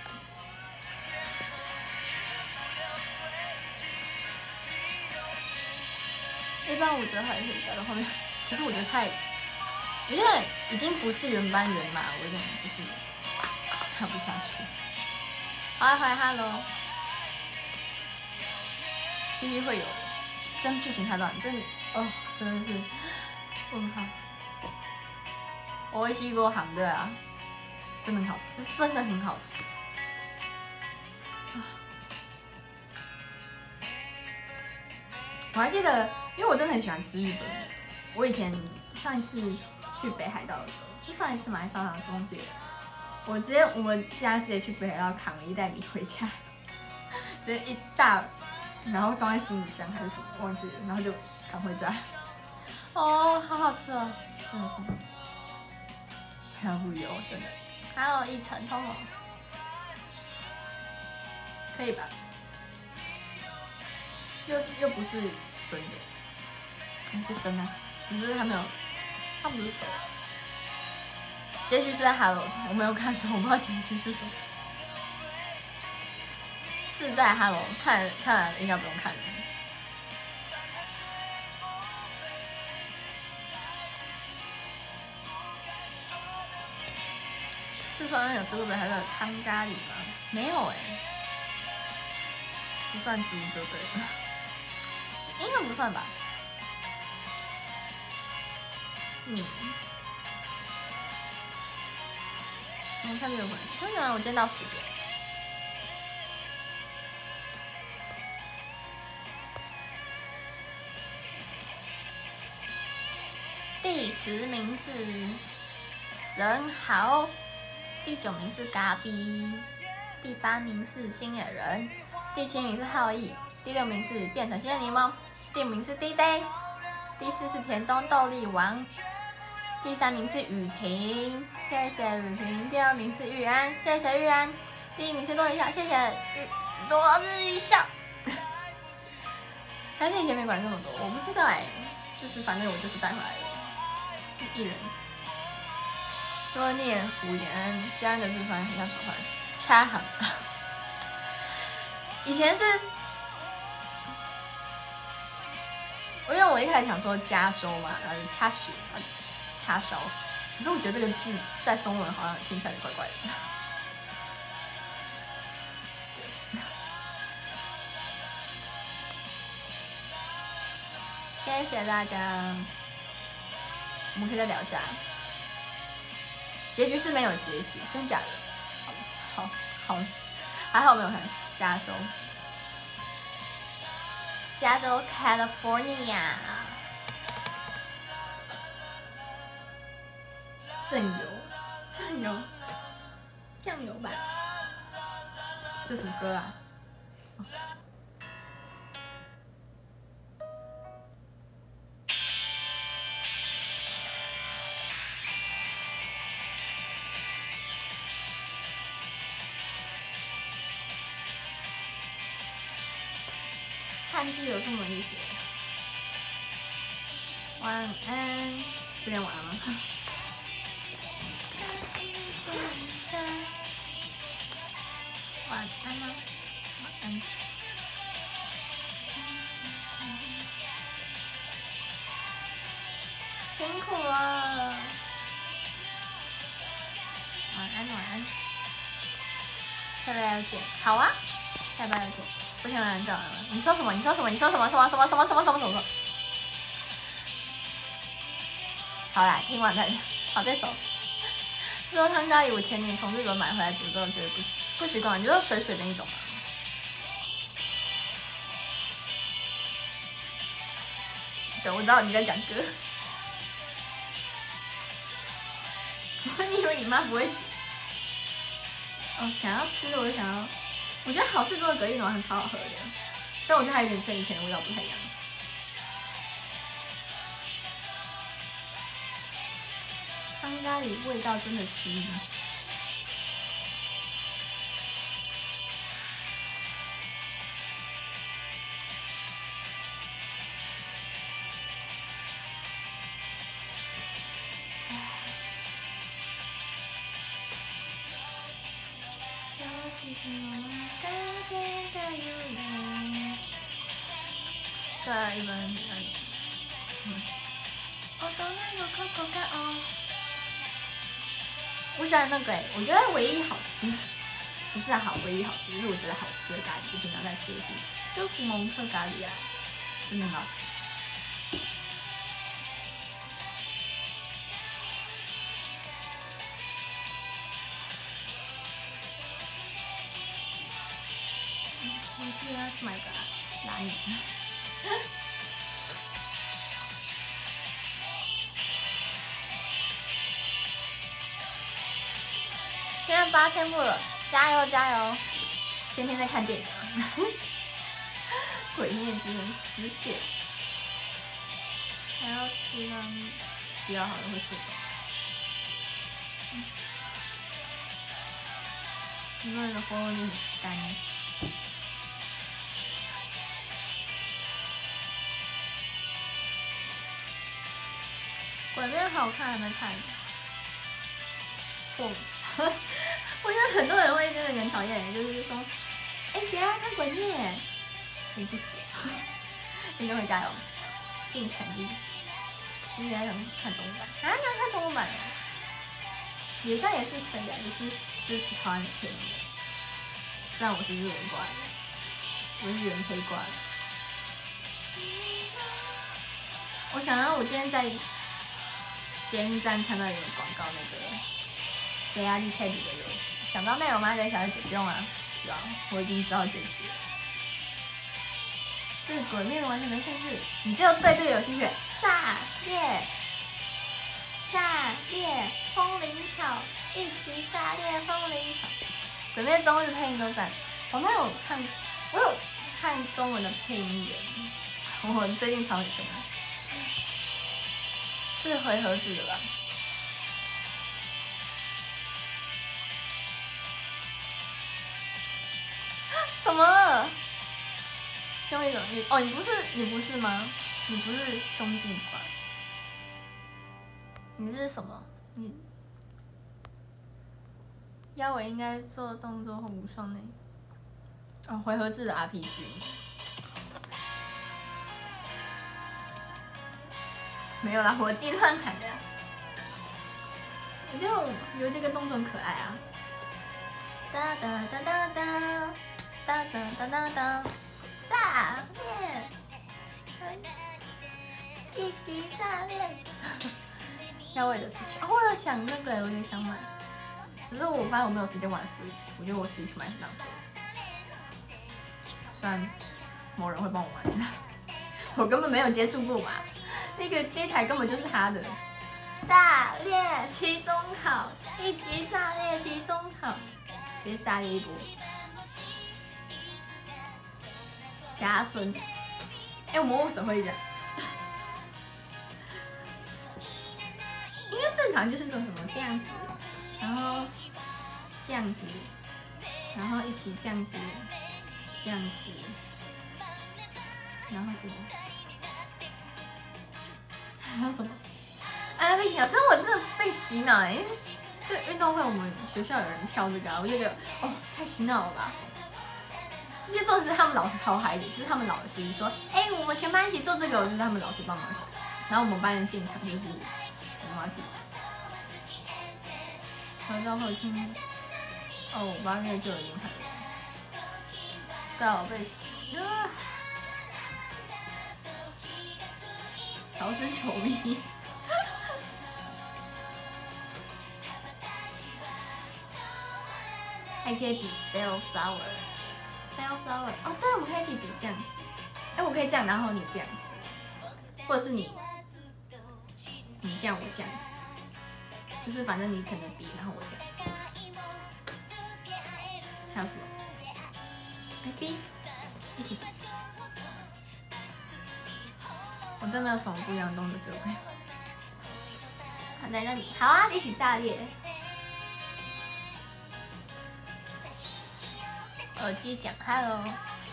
一般我觉得还可以改到后面，可是我觉得太，有点已经不是原班人马，我有点就是看不下去。好，欢迎 Hello。T V 会有，真剧情太乱，真的哦，真的是问号。我会西锅行的啊，真的很好吃，是真的很好吃。我还记得，因为我真的很喜欢吃日本米。我以前上一次去北海道的时候，是上一次买商场的时候忘记了，我直接我们家直接去北海道扛了一袋米回家，直接一大，然后装在行李箱还是什么忘记了，然后就扛回家。哦，好好吃哦，真的是，香不油真的。还有一层通哦，可以吧？又是又不是生的，是生的，只是还没有，它不是熟的。结局是在 Hello， 我没有看书，我不知道结局是什么。是在 Hello， 看看来应该不用看了。四川有吃过北海道的汤咖喱吗？没有哎、欸，不算植物就对了。应该不算吧。米，我才没有关系。真的吗？我今天到十点。第十名是人豪，第九名是嘎逼，第八名是星野人，第七名是浩义，第六名是变成新的柠檬。第五名是 D J， 第四是田中斗力王，第三名是雨萍，谢谢雨萍。第二名是玉安，谢谢玉安。第一名是多日笑，谢谢玉多日笑。还是以前没管这么多，我不知道哎、欸，就是反正我就是带回来的一人。多念胡言，家人的字传很像手环，掐行。以前是。因为我一开始想说加州嘛，然后就掐雪，然后掐烧，可是我觉得这个字在中文好像听起来怪怪的。谢谢大家，我们可以再聊一下。结局是没有结局，真假的？好，好，好，还好没有看加州。加州 California， 酱油，酱油，酱油吧。这什么歌啊？哦、汉字有这么意思？晚安，这边晚安吗？晚安吗？晚安。辛苦了。晚安，晚安。下礼拜要见，好啊，下礼拜要见。不想让人叫了。你说什么？你说什么？你说什么？什么什么什么什么什么什么？ 好啦，听完再好再手。说汤咖喱我前年从日本买回来煮之后觉得不不习惯，就是水水的那种嘛。对，我知道你在讲歌。你以为你妈不会煮？哦，想要吃我就想要，我觉得好事多的蛤蜊浓汤超好喝的，但我觉得还有点跟以前的味道不太一样。汤咖喱味道真的吸引。对，一般嗯。我喜欢那个、欸，我觉得唯一好吃，不是好唯一好吃，就是我觉得好吃的咖喱，就平常在吃的是，就福蒙特咖喱啊，真的很好吃。我记得要去买个拉面。现在八千步了，加油加油！天天在看电影啊，鬼面之刃十点，还要吃拉面，比较好的会睡着。嗯，因为的喉咙就很干。鬼面好看还没看？我。我觉得很多人会真的很讨厌，就是说，哎、欸，姐要看鬼面，你不行，你等会加油，尽全力。今天想看中文版啊？你要看中文版哦？也这样也是可以啊，就是支持台湾的片面。虽然我是日文挂的，我是原配挂的。我想到我今天在捷运站看到有广告那个。给压力 K 里的游戏，想知道内容吗？给小姐姐不用啊，是啊，我已经知道结局了。对鬼面完全没兴趣，你只有对这个有兴趣。炸裂，炸裂，风铃草，一起炸裂风铃草。鬼面中文的配音都赞，我没有看，我有看中文的配音员，我最近超很凶，是回合式的吧？怎么了？兄弟怎么？你哦，你不是你不是吗？你不是兄弟吧？你是什么？你腰围应该做动作后无双内。哦，回合制的 R P G。没有啦，我自己乱喊的。我觉得我觉得这个动作很可爱啊。哒哒哒哒哒。哒哒哒哒哒，炸裂！一级炸裂！要为了事情，哦，我有想那个，我也想买，可是我发现我没有时间玩 Switch， 我觉得我 Switch 买很浪费。虽然某人会帮我玩，我根本没有接触过嘛，那个这台根本就是他的。炸裂，期中考，一级炸裂，期中考，直接炸裂一波。家孙，哎、欸，我们为什么会这样？应该正常就是说什么这样子，然后这样子，然后一起这样子，这样子，然后什么？还有什么？哎，被洗脑，真的我真的被洗脑哎、欸！因为对运动会，我们学校有人跳这个、啊，我就觉得哦，太洗脑了吧！这些做是他们老师超嗨的，就是他们老师说，哎、欸，我们全班一起做这个，我就是他们老师帮忙想。然后我们班的进场就是我妈自己。合照后听，哦，我八月就已经看了。对啊，我被洗啊！乔斯球迷， 还可以比 bellflower，bellflower。哦，对，我们可以一起比这样子。哎，我可以这样，然后你这样子，或者是你你这样，我这样子，就是反正你可能比，然后我这样子。还有什么？来比，一起比。我真没有什么不一样的动作，只有会。好，在那里，好啊，一起炸裂。耳机讲 hello。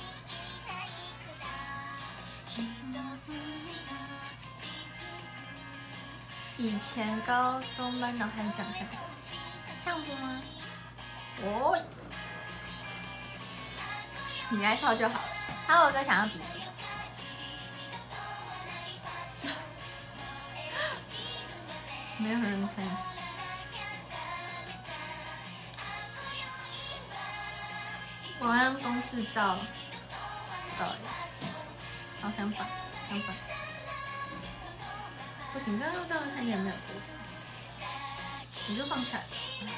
以前高中班男孩长相像不吗？哦，你来套就好了。还有个想要比什么？没有人看。我要用公式照照一下，好相反，相反。不行，这样这样看起来没有头发，你就放起来。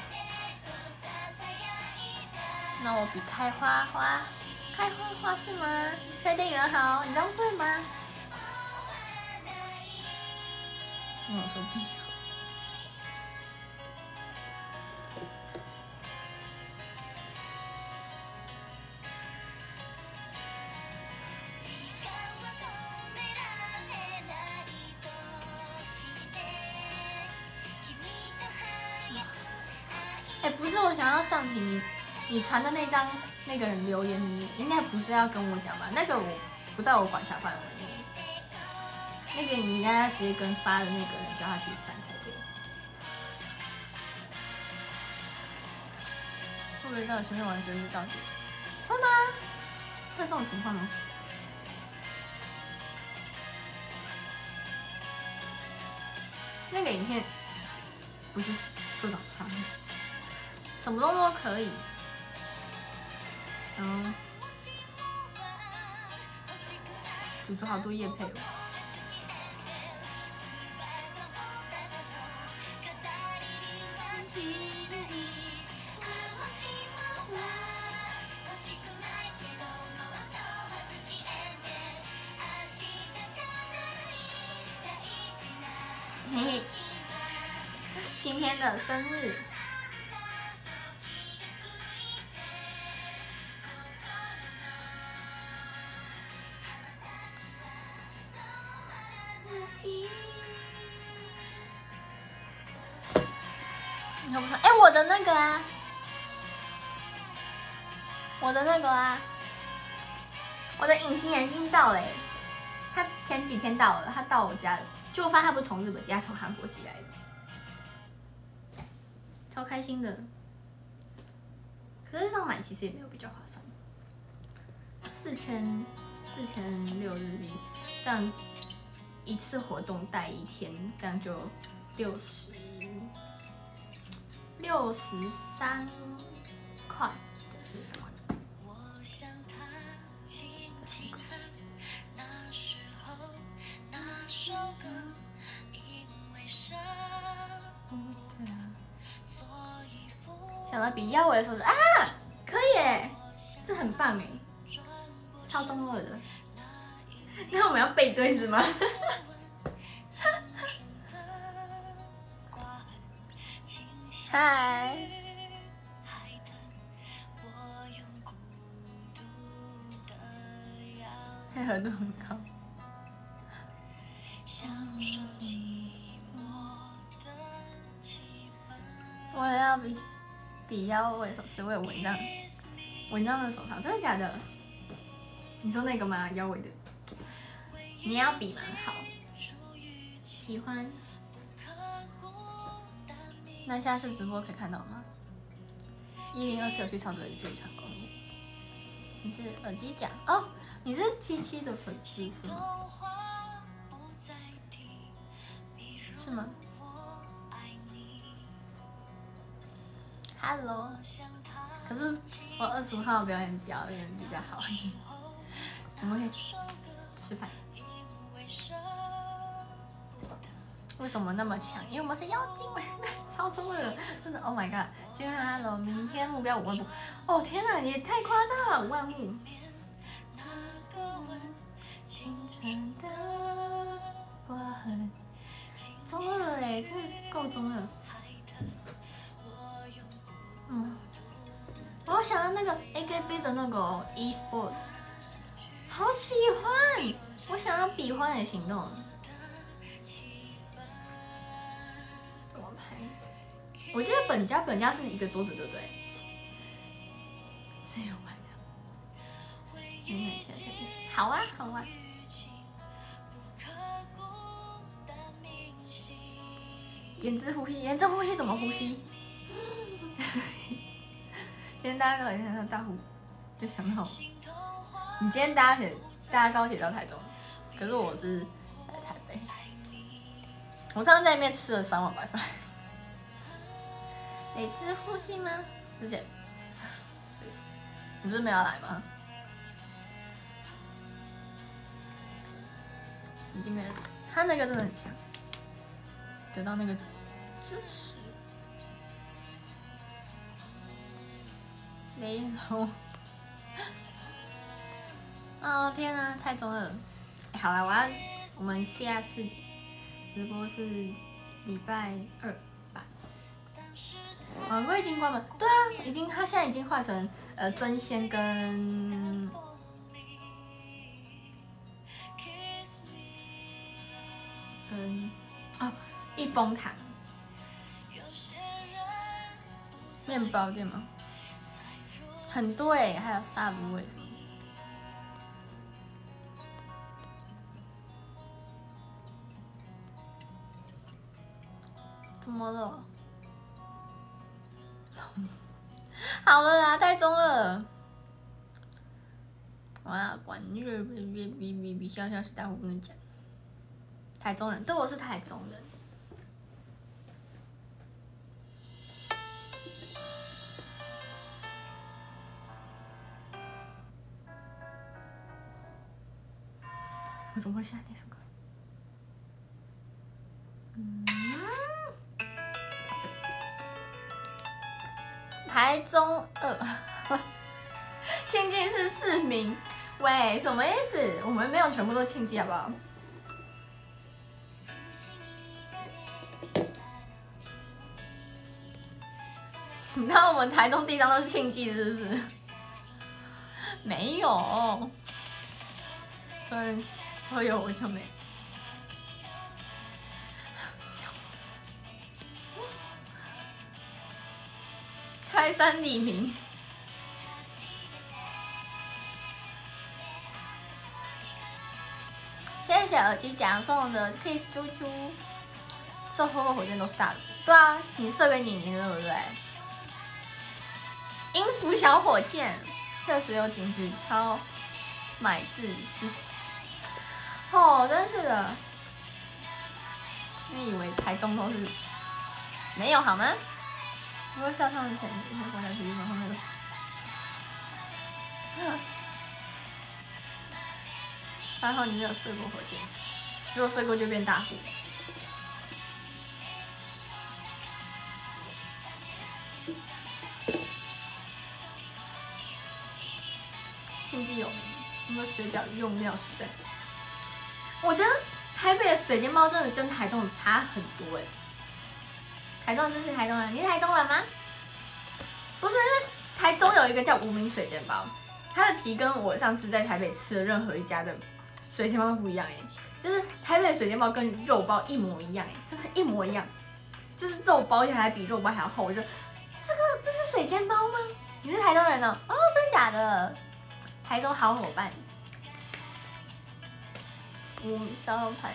那我比开花花，开花花是吗？确定了，好，你这样对吗？我说闭口。哎，不是我想要上题，你你传的那张那个人留言，你应该不是要跟我讲吧？那个我不在我管辖范围内，那个你应该直接跟发的那个人叫他去删才对。会不会到前面玩的时候就到底？会吗？会这种情况吗？那个影片不是社长发的。什么动作都可以，嗯，组织好多业配哦。嘿嘿，今天的生日。哎，我的那个啊，我的那个啊，我的隐形眼镜到嘞，他前几天到了，他到我家了，就发现他不是从日本寄，他从韩国寄来的，超开心的。可是上买其实也没有比较划算，四千四千六日币，这样一次活动带一天，这样就六十。六十三块，对，六十三块左右。想到比腰围的手指啊，可以耶，这很棒哎，超中二的。那我们要背对是吗？嗨，配合度很高。我也要比比腰围手势，我有文章文章的手套，真的假的？你说那个吗？腰围的？你要比吗？好，喜欢。那下次直播可以看到吗？一零二四有去超主的剧场公益。你是耳机奖哦，你是七七的粉丝是吗？是吗 ？Hello， 可是我二十五号表演表演比较好，我们可以吃饭。为什么那么强？因为我们是妖精。 超中二了，真的 ，Oh my god！ 今天 Hello， 明天目标五万步，哦天哪，也太夸张了，五万步。青春的刮痕，中二哎，真的是够中二。嗯，我想要那个 A K B 的那个 e-sport， 好喜欢，我想要比花野行动。怎么拍？我记得本家本家是一个桌子，对不对？谁有拍照？你看一下，好啊，好啊。研制呼吸，研制呼吸怎么呼吸？今天大家高铁看到大呼，就想到你今天搭铁搭高铁到台中，可是我是来台北。我上次在那边吃了三碗白饭。得吃呼吸吗？之前，睡死！你不是没有来吗？已经没人，他那个真的很强，得到那个支持。雷龙，哦天啊，太中二了！欸、好了，我要我们下次直播是礼拜二吧？网柜已经关门，对啊，已经他现在已经换成呃真仙跟。跟哦，一风堂面包店吗？很多哎、欸，还有 Subway 什么？怎么了？好了啦，太中了。我要管你别别别别别笑笑是大伙不能讲。台中人，对，我是台中人。我怎么会下那首歌？嗯，台中二，庆记是市民。喂，什么意思？我们没有全部都庆记，好不好？你看我们台中地上都是庆记，是不是？没有，所以我有我就没。开山李明，谢谢耳机奖送的 Kiss 猪猪，射火锅火箭都是大的。对啊，你射给你你对不对？音符小火箭确实有警局超买制事情，哦，真是的，你以为台中都是没有好吗？不过校上前几天国家体育馆后面有，还好你没有射过火箭，如果射过就变大户。庆记有名，那个水饺用料实在。我觉得台北的水煎包真的跟台中的差很多哎。台中就是台中人，你是台中人吗？不是，因为台中有一个叫无名水煎包，它的皮跟我上次在台北吃的任何一家的水煎包都不一样哎，就是台北的水煎包跟肉包一模一样哎，真的，一模一样，就是肉包起来比肉包还要厚。我就这个这是水煎包吗？你是台中人哦？哦，真的假的？台中好伙伴，我招牌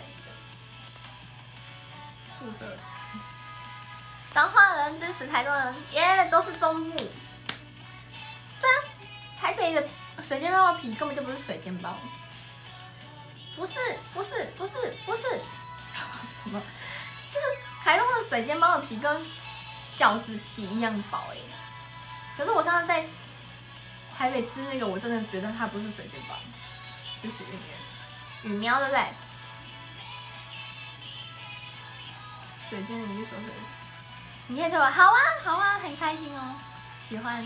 宿舍。彰化人支持台中人，耶、yeah, 都是中部。对啊，台北的水煎包的皮根本就不是水煎包，不是不是不是不是什么，就是台中的水煎包的皮跟饺子皮一样薄哎、欸。可是我上次在台北吃那个，我真的觉得它不是水煎包，就是那个羽苗，对不对？水煎的一手水。 你可以推我，好啊好啊，很开心哦，喜欢。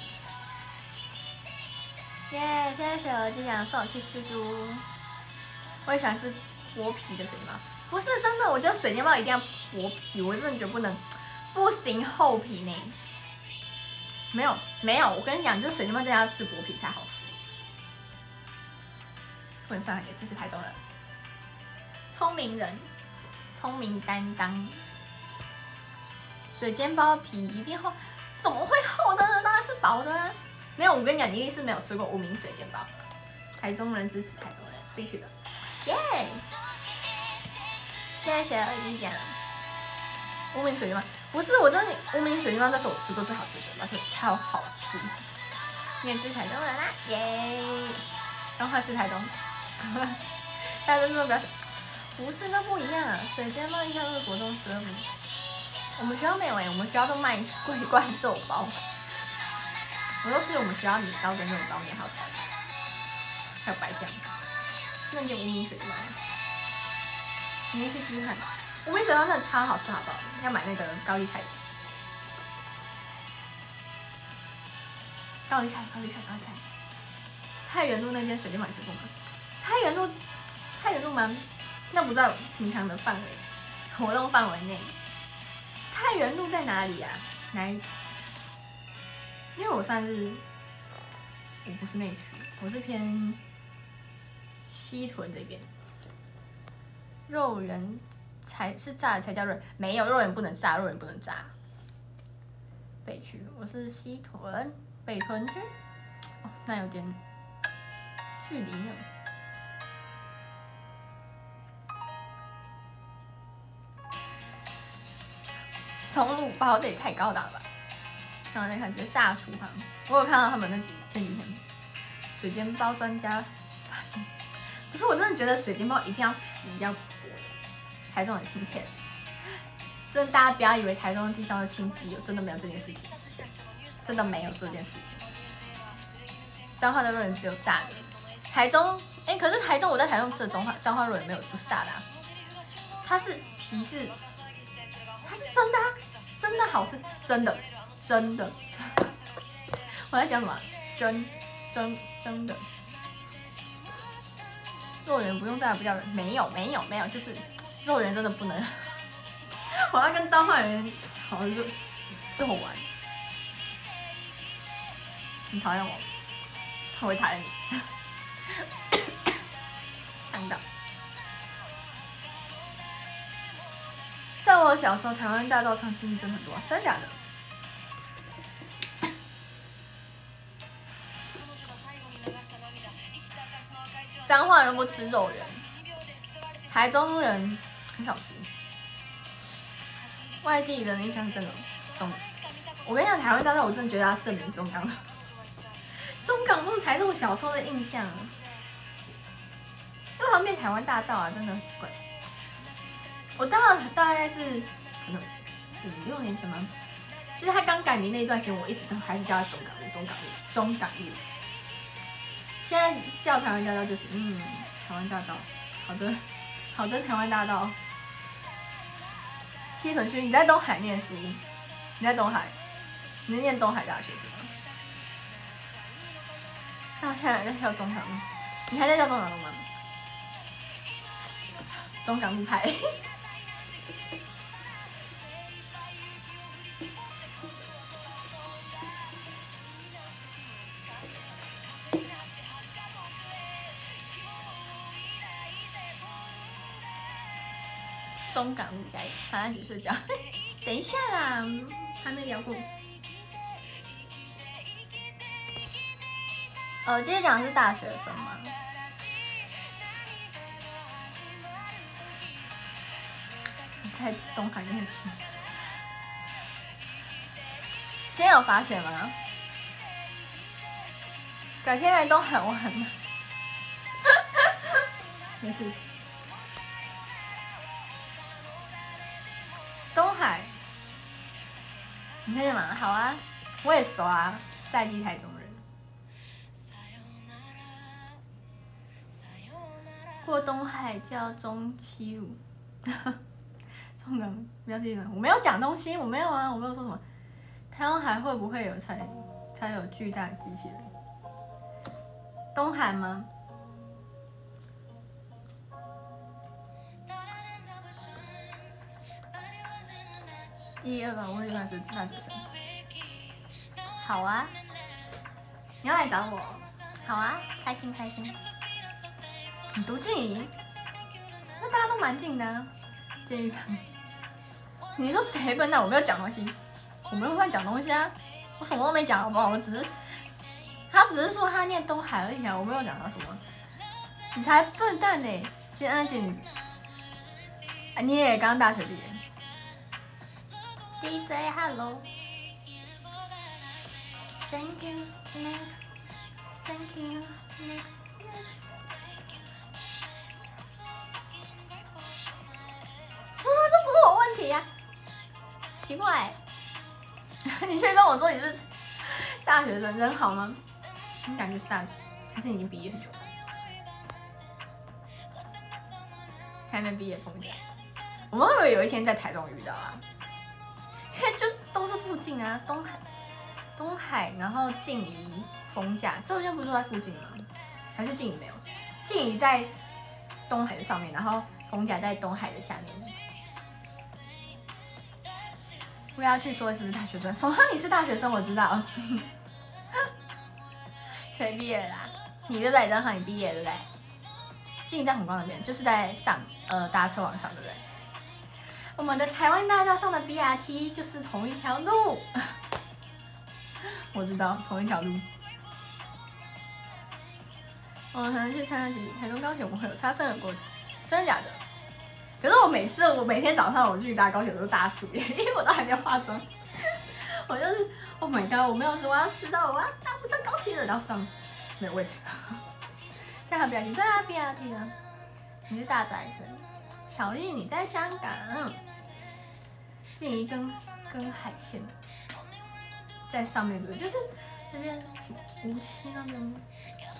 耶，谢谢我机长送我 kiss 猪猪。我也喜欢吃薄皮的水煎包，不是真的，我觉得水煎包一定要薄皮，我真的觉得不能，不行厚皮呢。没有没有，我跟你讲，就是水煎包真的要吃薄皮才好吃。聪明饭也支持台中人，聪明人，聪明担当。水煎包皮一定厚，怎么会厚的呢？当然是薄的啊。没有，我跟你讲，你一定是没有吃过无名水煎包。台中人支持台中人，必须的。耶！现在写了一点了。无名水煎包不是，我真的无名水煎包，那是我吃过最好吃的水煎包，真的超好吃。你也是台中人啦，耶！彰化是台中，大家都说不要，不是，那不一样啊。水煎包一般都是国中十二名，我们学校没有哎、欸，我们学校都卖桂冠肉包，我都吃我们学校米糕跟肉燥面，还有炒饭，还有白酱。那间无名水煎包，你可以去试试看。无名水煎包真的超好吃，好不好？要买那个高丽菜。高丽菜，高丽菜，高丽菜。太原路那间水煎包你吃过吗？太原路，太原路蛮，那不在平常的范围，活动范围内。太原路在哪里啊？哪一？因为我算是，我不是内区，我是偏西屯这边。肉圆才是炸的才叫肉圆，没有肉圆不能炸，肉圆不能炸。北区，我是西屯北屯区，哦，那有点距离呢。松露包这也太高档了吧！然后再看，觉得炸厨房，我有看到他们那几前几天水煎包专家发现，可是我真的觉得水煎包一定要皮要薄的，台中很亲切。真的，大家不要以为台中地上的亲戚有，真的没有这件事情，真的没有这件事情。彰化的肉圆只有炸的，台中哎、欸，可是台中我在台中吃的彰化彰化肉圆没有不是炸的啊，它是皮是，它是真的啊，真的好吃，真的真的。我在讲什么？真真真的。肉圆不用炸不叫人，没有没有没有，就是肉圆真的不能。我要跟彰化人吵肉肉丸，你讨厌我，我会讨厌你。呛到。在我小时候，台湾大道上亲戚真的很多、啊，真的假的？彰化人不吃肉圆，台中人很少吃。外地人印象真的中，我跟你讲，台湾大道我真的觉得要证明中港路，中港路才是我小时候的印象。为什么变台湾大道啊？真的很奇怪。我大概大概是可能五六年前吗？就是他刚改名那一段时间，我一直都还是叫他中港路、中港路、中港路。现在叫台湾大道就是嗯，台湾大道，好的，好的，台湾大道。西屯区，你在东海念书？你在东海？你是念东海大学是吗？那我现在还在叫中港路，你还在叫中港路吗？中港路派。中港路加油，台湾女睡觉。等一下啦，还没聊过。呃，今天讲的是大学生吗？你在东海念书？今天有发现吗？改天来东海玩吗？没事。东海，你看见吗？好啊，我也熟啊，在地台中人。过东海叫中七路， 送的不要自己讲，我没有讲东西，我没有啊，我没有说什么。台湾还会不会有才才有巨大的机器人？东韩吗？第二个我会算是大学生。好啊，你要来找我？好啊，开心开心。你读静怡，那大家都蛮近的、啊。监狱旁，你说谁笨蛋？我没有讲东西，我没有乱讲东西啊，我什么都没讲，好不好？我只是，他只是说他念东海而已啊，我没有讲到什么。你才笨蛋呢！先安静，你也刚大学毕业。D J Hello，Thank you next，Thank you next next。啊，这不是我问题呀、啊，奇怪、欸。你却跟我说你是大学生，人好吗？你感觉是大学，还是你已经毕业很久了？还没毕业封甲，我们会不会有一天在台中遇到啊？因为就都是附近啊，东海、东海，然后静宜、丰甲，这边不是都在附近吗？还是静宜没有？静宜在东海的上面，然后丰甲在东海的下面。我要去说是不是大学生？什么？你是大学生？我知道。谁毕业啦？你对不对？正好你毕业对不对？静宜在红光那边，就是在上呃搭车往上，对不对？我们的台湾大道上的 B R T 就是同一条路。我知道同一条路。我可能去参加几台中高铁，我们会有擦身而过，真的假的？可是我每次我每天早上我去搭高铁，我都搭素颜，因为我都还没有化妆。我就是 Oh my god， 我没有说我要迟到，我要搭不上高铁了，然后上没有位置。现在还 B R T， 对啊 B R T 啊，你是大宅生。小丽你在香港，静宜跟跟海线在上面对，就是那边什么无锡那边吗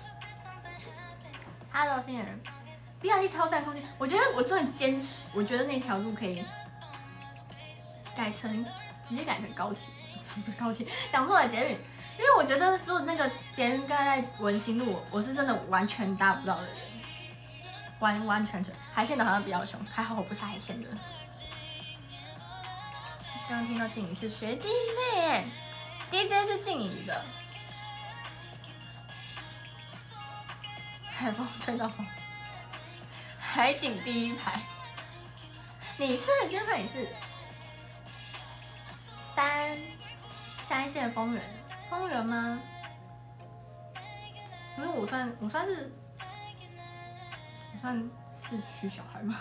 ？Hello， 新人 ，B R T 超占空间，我觉得我真的坚持，我觉得那条路可以改成直接改成高铁，不是不是高铁，讲错了捷运，因为我觉得如果那个捷运盖在文心路，我是真的完全搭不到的人，完完全全海线的好像比较凶，还好我不是海线的。刚刚听到静怡是学弟妹 ，D J 是静怡的，海风吹到风，海景第一排，你是就看你是三三线丰原，丰原吗？因为我算我算是我算市区小孩吗？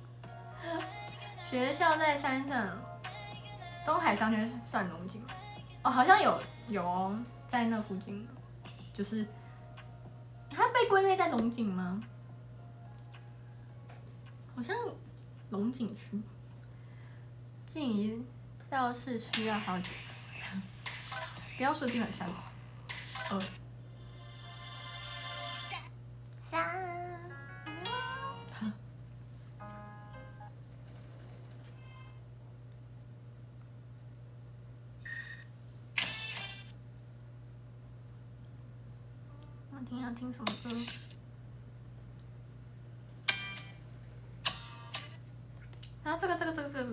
学校在山上。东海商圈算龙井哦，好像有有哦，在那附近，就是它被归类在龙井吗？好像龙井区，静宜到市区要好久，不要说地很山，二三。听要听什么歌？然后这个这个这个这个。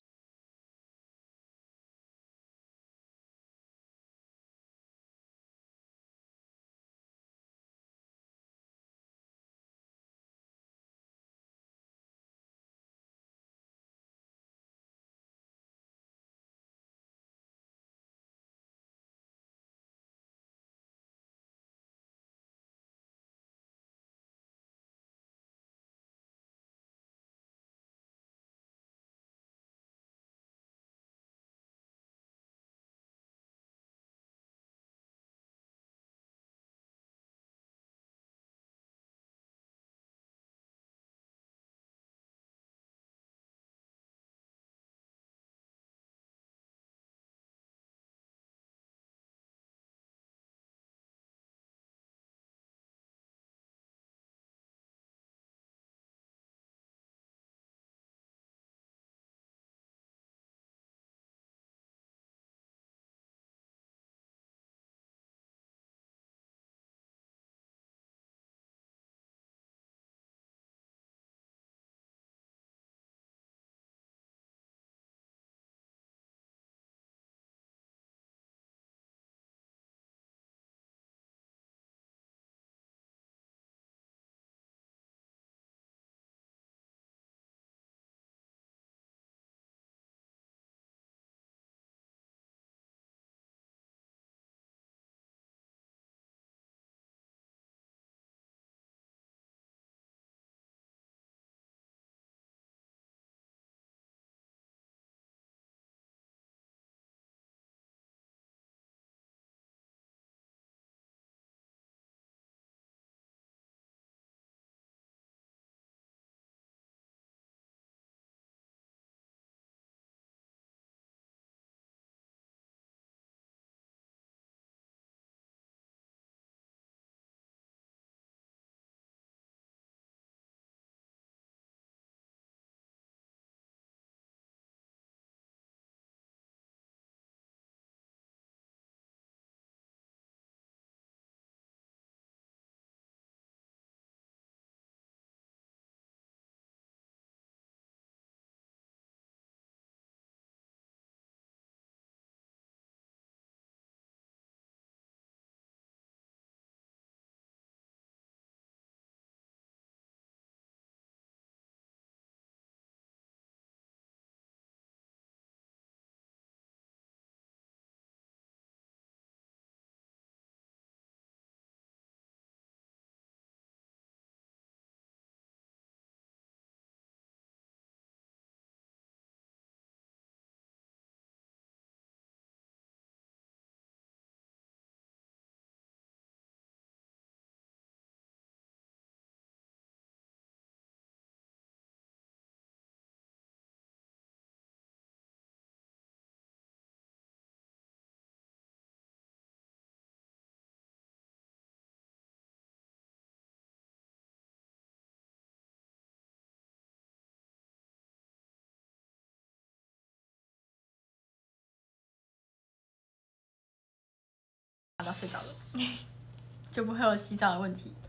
澡睡着了，就不会有洗澡的问题。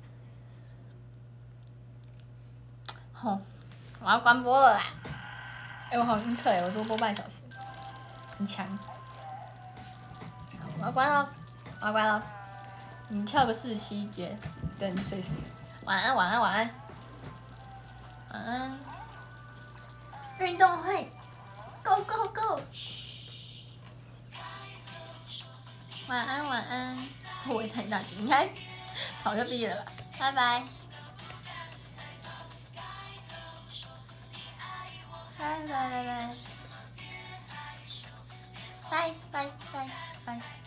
吼，我要关播了啦！哎、欸，我好晕车哎，我多播半小时，很强。我要关了，我要关了。你跳个四十七节，等你睡死。晚安，晚安，晚安，晚安。运动会 ，Go Go Go！ 晚安，晚安。我也很大惊，你看，早就毕业了吧？拜拜。拜拜拜拜。拜拜拜拜。